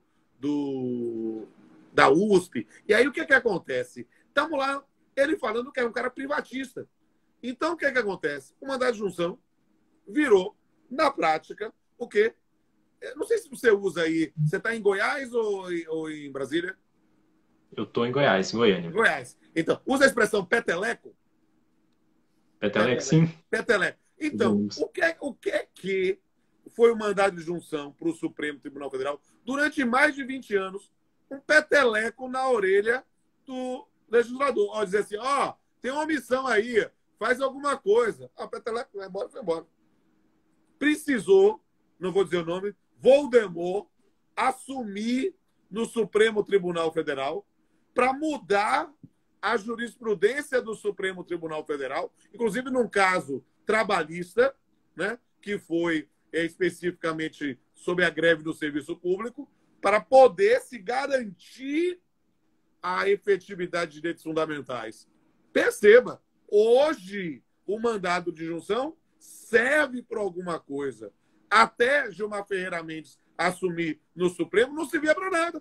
do da U S P. E aí o que que acontece? Estamos lá, ele falando que é um cara privatista. Então o que que acontece? O mandado de junção virou, na prática, o quê? Eu não sei se você usa aí. Você está em Goiás ou, ou em Brasília? Eu estou em Goiás, em Goiânia. Goiás. Então, usa a expressão peteleco? Peteleco, sim. Peteleco. Então, o que, é, o que é que foi o mandado de junção para o Supremo Tribunal Federal durante mais de vinte anos? Um peteleco na orelha do legislador. Ó, dizer assim, ó, tem uma omissão aí, faz alguma coisa. A peteleco vai embora, foi embora. Precisou, não vou dizer o nome, Voldemort assumir no Supremo Tribunal Federal para mudar a jurisprudência do Supremo Tribunal Federal, inclusive num caso trabalhista, né, que foi é, especificamente sobre a greve do serviço público, para poder se garantir a efetividade de direitos fundamentais. Perceba, hoje o mandado de injunção serve para alguma coisa. Até Gilmar Ferreira Mendes assumir no Supremo, não servia para nada.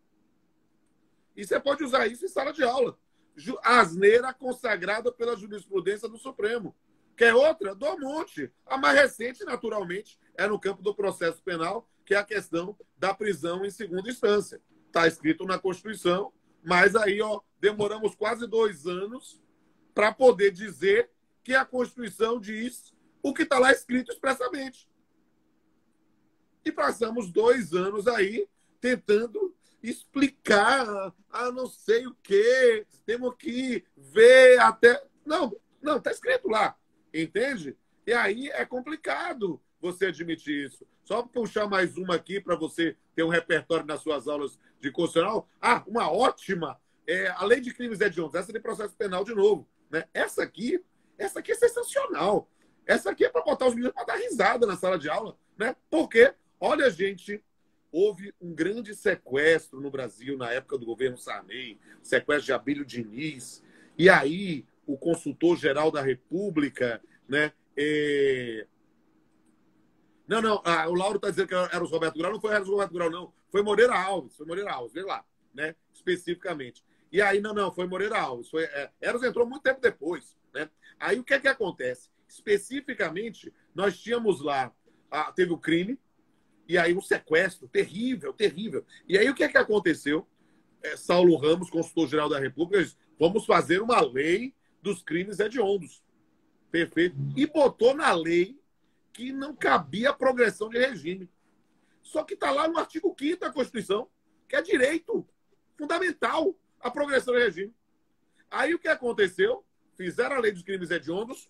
E você pode usar isso em sala de aula. Asneira consagrada pela jurisprudência do Supremo. Quer outra? Do monte. A mais recente, naturalmente, é no campo do processo penal, que é a questão da prisão em segunda instância. Está escrito na Constituição, mas aí ó, demoramos quase dois anos para poder dizer que a Constituição diz o que está lá escrito expressamente. E passamos dois anos aí tentando explicar, ah, não sei o quê, temos que ver até... Não, não, está escrito lá, entende? E aí é complicado você admitir isso. Só puxar mais uma aqui para você ter um repertório nas suas aulas de constitucional. Ah, uma ótima, é, a lei de crimes hediondos, essa de processo penal de novo. Né? Essa aqui, essa aqui é sensacional. Essa aqui é para botar os meninos para dar risada na sala de aula. Né? Por quê? Olha, gente, houve um grande sequestro no Brasil na época do governo Sarney, sequestro de Abílio Diniz. E aí, o consultor-geral da República, né? É... Não, não, ah, o Lauro está dizendo que era o Roberto Grau, não foi o Roberto Grau, não. Foi Moreira Alves, foi Moreira Alves, vê lá, né? Especificamente. E aí, não, não, foi Moreira Alves. Foi, é, Eros entrou muito tempo depois, né? Aí o que é que acontece? Especificamente, nós tínhamos lá, ah, teve o crime, e aí um sequestro terrível, terrível. E aí o que é que aconteceu? É, Saulo Ramos, consultor-geral da República, disse, vamos fazer uma lei dos crimes hediondos. Perfeito. E botou na lei que não cabia progressão de regime. Só que está lá no artigo quinto da Constituição, que é direito fundamental a progressão de regime. Aí o que aconteceu? Fizeram a lei dos crimes hediondos,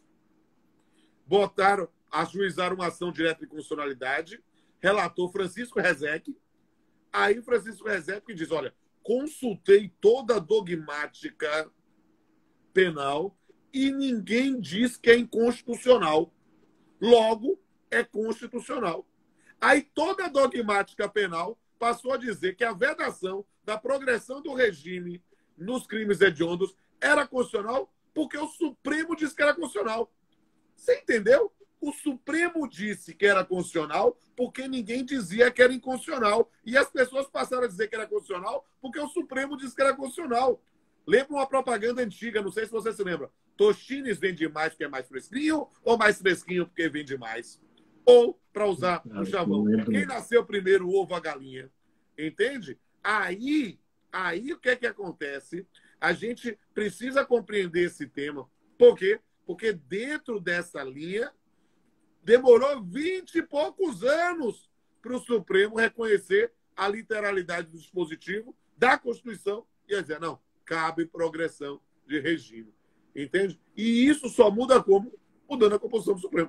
botaram, ajuizaram uma ação direta de constitucionalidade, relator Francisco Rezec. Aí Francisco Rezec diz, olha, consultei toda a dogmática penal e ninguém diz que é inconstitucional. Logo, é constitucional. Aí toda a dogmática penal passou a dizer que a vedação da progressão do regime nos crimes hediondos era constitucional porque o Supremo disse que era constitucional. Você entendeu? O Supremo disse que era constitucional porque ninguém dizia que era inconstitucional. E as pessoas passaram a dizer que era constitucional porque o Supremo disse que era constitucional. Lembra uma propaganda antiga, não sei se você se lembra. Tostines vende mais porque é mais fresquinho ou mais fresquinho porque vende mais? Ou, para usar um chavão, quem nasceu primeiro, o ovo ou a galinha? Entende? Aí, aí o que é que acontece? A gente precisa compreender esse tema. Por quê? Porque dentro dessa linha demorou vinte e poucos anos para o Supremo reconhecer a literalidade do dispositivo da Constituição e dizer, não, cabe progressão de regime. Entende? E isso só muda como? Mudando a composição do Supremo.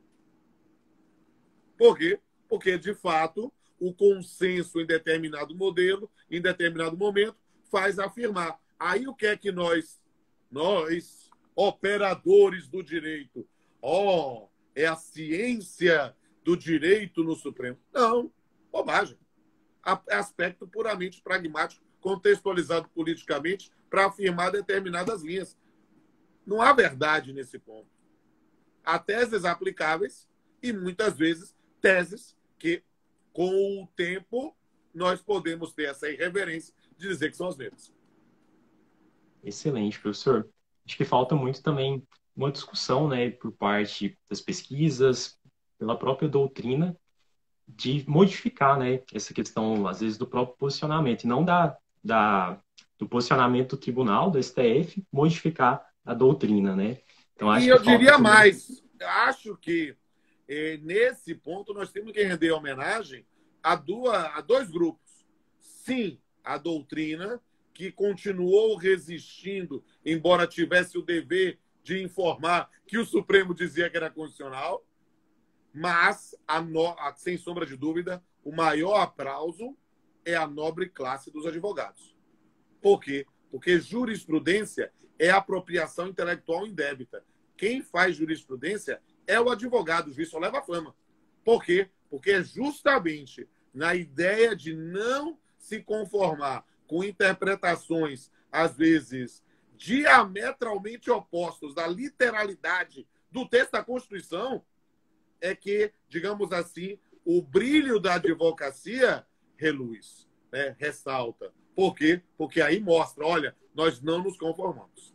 Por quê? Porque, de fato, o consenso em determinado modelo, em determinado momento, faz afirmar. Aí o que é que nós, nós, operadores do direito, ó, oh, é a ciência do direito no Supremo? Não, bobagem. É aspecto puramente pragmático, contextualizado politicamente para afirmar determinadas linhas. Não há verdade nesse ponto. Há teses aplicáveis e, muitas vezes, teses que, com o tempo, nós podemos ter essa irreverência de dizer que são as mesmas. Excelente, professor. Acho que falta muito também uma discussão, né, por parte das pesquisas, pela própria doutrina, de modificar, né, essa questão, às vezes, do próprio posicionamento, e não da, da, do posicionamento do tribunal, do S T F, modificar a doutrina, né? Então, acho e eu que falta diria também... mais, acho que eh, nesse ponto nós temos que render homenagem a, duas, a dois grupos. Sim, a doutrina, que continuou resistindo, embora tivesse o dever de informar que o Supremo dizia que era constitucional, mas, a no... sem sombra de dúvida, o maior aplauso é a nobre classe dos advogados. Por quê? Porque jurisprudência é apropriação intelectual indébita. Quem faz jurisprudência é o advogado, o juiz só leva a fama. Por quê? Porque é justamente na ideia de não se conformar com interpretações, às vezes, diametralmente opostas da literalidade do texto da Constituição, é que, digamos assim, o brilho da advocacia reluz, né? Ressalta. Por quê? Porque aí mostra, olha, nós não nos conformamos.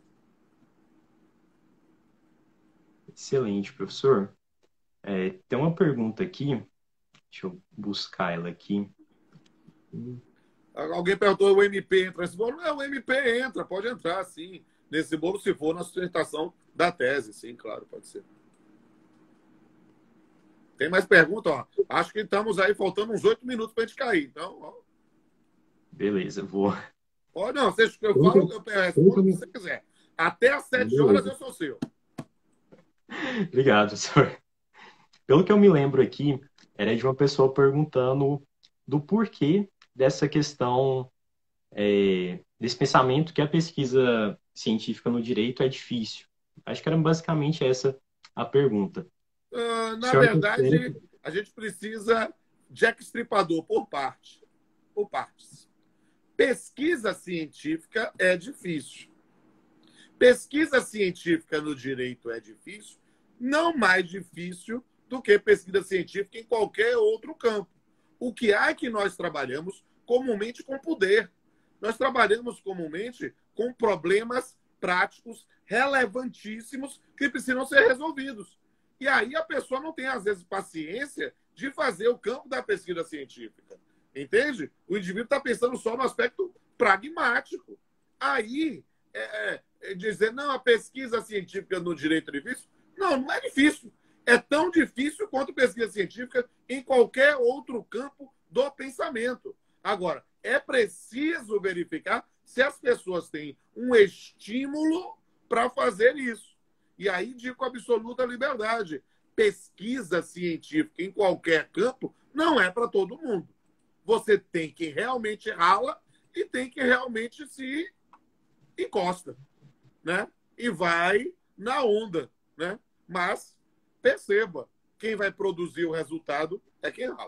Excelente, professor. É, tem uma pergunta aqui, deixa eu buscar ela aqui. Alguém perguntou, o M P entra nesse bolo? Não, o M P entra, pode entrar, sim. Nesse bolo, se for na sustentação da tese, sim, claro, pode ser. Tem mais pergunta, ó. Acho que estamos aí faltando uns oito minutos para a gente cair. Então, ó. Beleza, vou. Ó, não, você, eu falo, eu respondo o que você quiser. Até às sete horas eu sou seu. Obrigado, senhor. Pelo que eu me lembro aqui, era de uma pessoa perguntando do porquê dessa questão, é, desse pensamento que a pesquisa científica no direito é difícil. Acho que era basicamente essa a pergunta. Uh, na verdade, a gente precisa Jack Stripador por parte, por partes. Pesquisa científica é difícil. Pesquisa científica no direito é difícil, não mais difícil do que pesquisa científica em qualquer outro campo. O que há é que nós trabalhamos comumente com poder. Nós trabalhamos comumente com problemas práticos relevantíssimos que precisam ser resolvidos. E aí a pessoa não tem, às vezes, paciência de fazer o campo da pesquisa científica. Entende? O indivíduo está pensando só no aspecto pragmático. Aí, é, é, dizer, não, a pesquisa científica no direito é difícil. Não, não é difícil. É tão difícil quanto pesquisa científica em qualquer outro campo do pensamento. Agora, é preciso verificar se as pessoas têm um estímulo para fazer isso. E aí digo com absoluta liberdade. Pesquisa científica em qualquer campo não é para todo mundo. Você tem quem realmente rala e tem quem realmente se encosta, né? E vai na onda, né? Mas perceba, quem vai produzir o resultado é quem rala.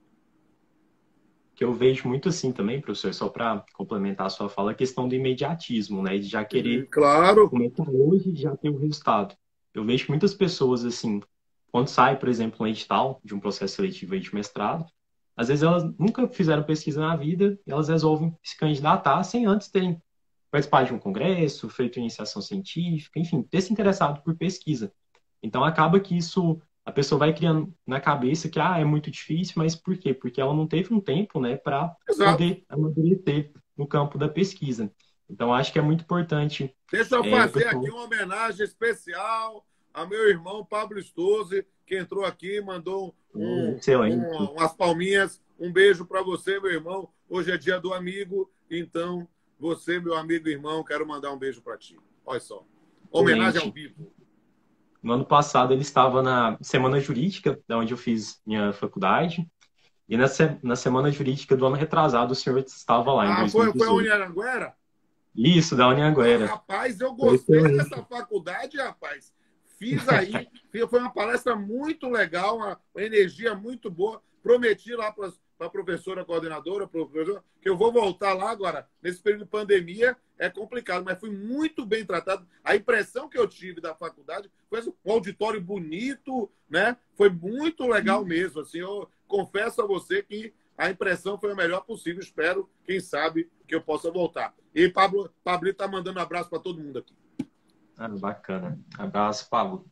Que eu vejo muito assim também, professor, só para complementar a sua fala, a questão do imediatismo, né? De já querer claro. começar hoje e já ter o resultado. Eu vejo que muitas pessoas, assim, quando sai, por exemplo, um edital de um processo seletivo aí de mestrado, às vezes elas nunca fizeram pesquisa na vida e elas resolvem se candidatar sem antes terem participado de um congresso, feito iniciação científica, enfim, ter se interessado por pesquisa. Então acaba que isso, a pessoa vai criando na cabeça que ah, é muito difícil, mas por quê? Porque ela não teve um tempo, né, para poder amadurecer no campo da pesquisa. Então acho que é muito importante. Deixa eu é, fazer pessoal... aqui uma homenagem especial ao meu irmão Pablo Stose, que entrou aqui e mandou um, um, umas palminhas. Um beijo para você, meu irmão. Hoje é dia do amigo, então você, meu amigo e irmão, quero mandar um beijo para ti. Olha só. Homenagem ao vivo. No ano passado ele estava na Semana Jurídica, da onde eu fiz minha faculdade. E na, se... na Semana Jurídica do ano retrasado o senhor estava lá, em ah, dois mil e dezoito. Foi, foi a Unianguera? Isso, da Unianguera. Ah, rapaz, eu gostei dessa faculdade, rapaz. Fiz aí, foi uma palestra muito legal, uma, uma energia muito boa. Prometi lá para a professora coordenadora, professora, que eu vou voltar lá agora. Nesse período de pandemia é complicado, mas fui muito bem tratado. A impressão que eu tive da faculdade foi assim, um auditório bonito, né? Foi muito legal mesmo. Assim, eu confesso a você que a impressão foi a melhor possível. Espero, quem sabe, que eu possa voltar. E Pablo, Pablito está mandando um abraço para todo mundo aqui. Ah, bacana. Abraço, Pablo.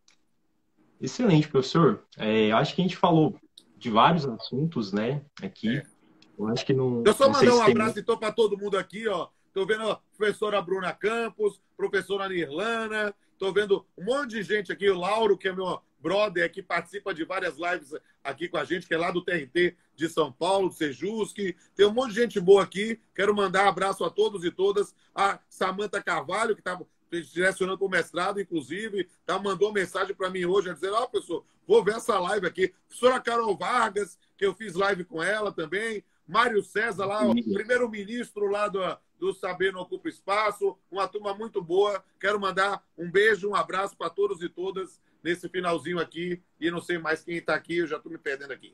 Excelente, professor. É, eu acho que a gente falou de vários assuntos, né, aqui. É. Eu acho que não... Eu só não mandar um se abraço, tem... então, para todo mundo aqui, ó. Estou vendo a professora Bruna Campos, professora Nirlana, estou vendo um monte de gente aqui, o Lauro, que é meu brother, que participa de várias lives aqui com a gente, que é lá do T R T de São Paulo, do Sejusc. Tem um monte de gente boa aqui. Quero mandar um abraço a todos e todas. A Samanta Carvalho, que está direcionando para o mestrado, inclusive, tá, mandou mensagem para mim hoje, dizendo, ó, oh, professor, vou ver essa live aqui. Professora Carol Vargas, que eu fiz live com ela também. Mário César, lá, o primeiro-ministro lá do, do Saber Não Ocupa Espaço. Uma turma muito boa. Quero mandar um beijo, um abraço para todos e todas nesse finalzinho aqui. E não sei mais quem está aqui, eu já estou me perdendo aqui.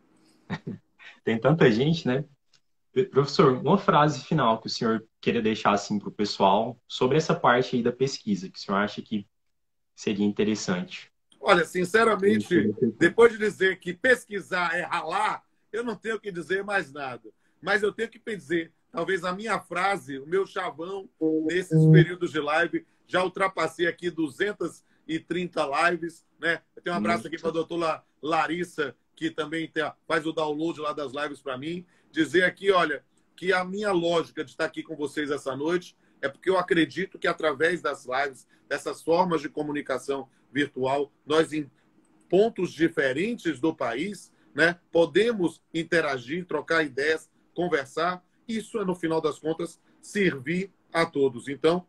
Tem tanta gente, né? Professor, uma frase final que o senhor queria deixar assim para o pessoal sobre essa parte aí da pesquisa, que o senhor acha que seria interessante. Olha, sinceramente, depois de dizer que pesquisar é ralar, eu não tenho que dizer mais nada. Mas eu tenho que dizer, talvez a minha frase, o meu chavão, nesses períodos de live, já ultrapassei aqui duzentas e trinta lives, né? Eu tenho um abraço aqui para a doutora Larissa, que também tem, faz o download lá das lives para mim. Dizer aqui, olha, que a minha lógica de estar aqui com vocês essa noite é porque eu acredito que através das lives, dessas formas de comunicação virtual, nós em pontos diferentes do país, né, podemos interagir, trocar ideias, conversar. Isso é, no final das contas, servir a todos. Então,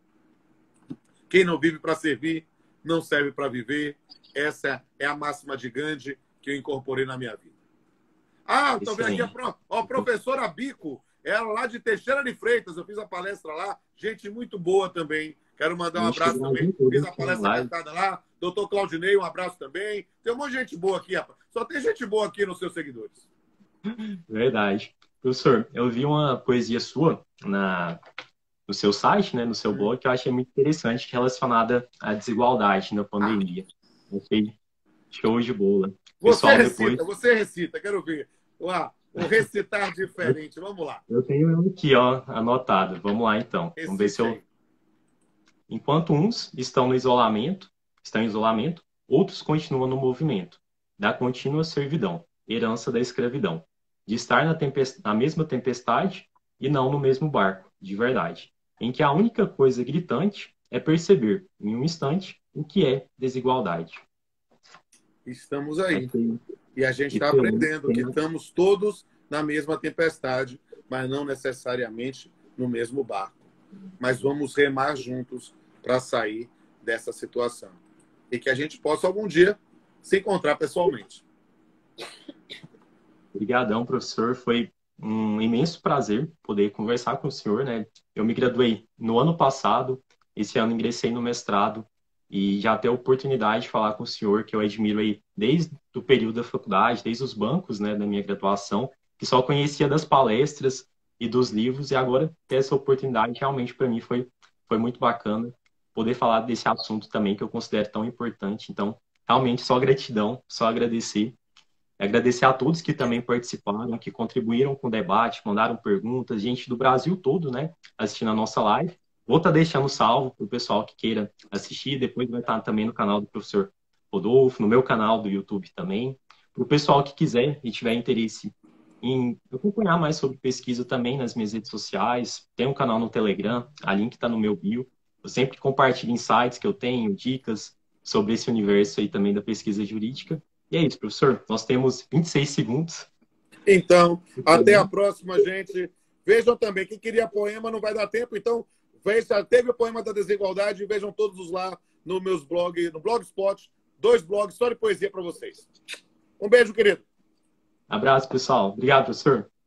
quem não vive para servir, não serve para viver. Essa é a máxima de Gandhi que eu incorporei na minha vida. Ah, estou vendo aqui a, pro... a professora Bico, ela lá de Teixeira de Freitas, eu fiz a palestra lá, gente muito boa também. Quero mandar um abraço também. Fiz a palestra cantada lá. Doutor Claudinei, um abraço também. Tem um monte de gente boa aqui, rapaz. Só tem gente boa aqui nos seus seguidores. Verdade. Professor, eu vi uma poesia sua na, no seu site, né, no seu blog, que eu achei muito interessante, relacionada à desigualdade na pandemia. Ah. Achei show de bola. Você Pessoal, recita, depois... você recita, quero ver. Uau, um recitar diferente, vamos lá. Eu tenho aqui, ó, anotado. Vamos lá, então. Recite. Vamos ver se eu... Enquanto uns estão no isolamento, estão em isolamento, outros continuam no movimento da contínua servidão, herança da escravidão, de estar na, tempest... na mesma tempestade e não no mesmo barco, de verdade, em que a única coisa gritante é perceber, em um instante, o que é desigualdade. Estamos aí. E a gente está aprendendo que estamos todos na mesma tempestade, mas não necessariamente no mesmo barco. Mas vamos remar juntos para sair dessa situação. E que a gente possa algum dia se encontrar pessoalmente. Obrigadão, professor. Foi um imenso prazer poder conversar com o senhor, né? Eu me graduei no ano passado, esse ano ingressei no mestrado e já ter a oportunidade de falar com o senhor, que eu admiro aí desde o período da faculdade, desde os bancos, né, da minha graduação, que só conhecia das palestras e dos livros, e agora ter essa oportunidade realmente para mim foi, foi muito bacana poder falar desse assunto também, que eu considero tão importante. Então, realmente, só gratidão, só agradecer. Agradecer a todos que também participaram, que contribuíram com o debate, mandaram perguntas, gente do Brasil todo, né, assistindo a nossa live. Vou estar deixando salvo para o pessoal que queira assistir, depois vai estar também no canal do professor Rodolfo, no meu canal do YouTube também. Para o pessoal que quiser e tiver interesse em acompanhar mais sobre pesquisa também nas minhas redes sociais, tem um canal no Telegram, a link está no meu bio. Eu sempre compartilho insights que eu tenho, dicas sobre esse universo aí também da pesquisa jurídica. E é isso, professor. Nós temos vinte e seis segundos. Então, até a próxima, gente. Vejam também, quem queria poema não vai dar tempo, então veja, teve o poema da desigualdade, vejam todos lá no meus blogs, no Blogspot, dois blogs só de poesia para vocês. Um beijo, querido. Abraço, pessoal. Obrigado, professor.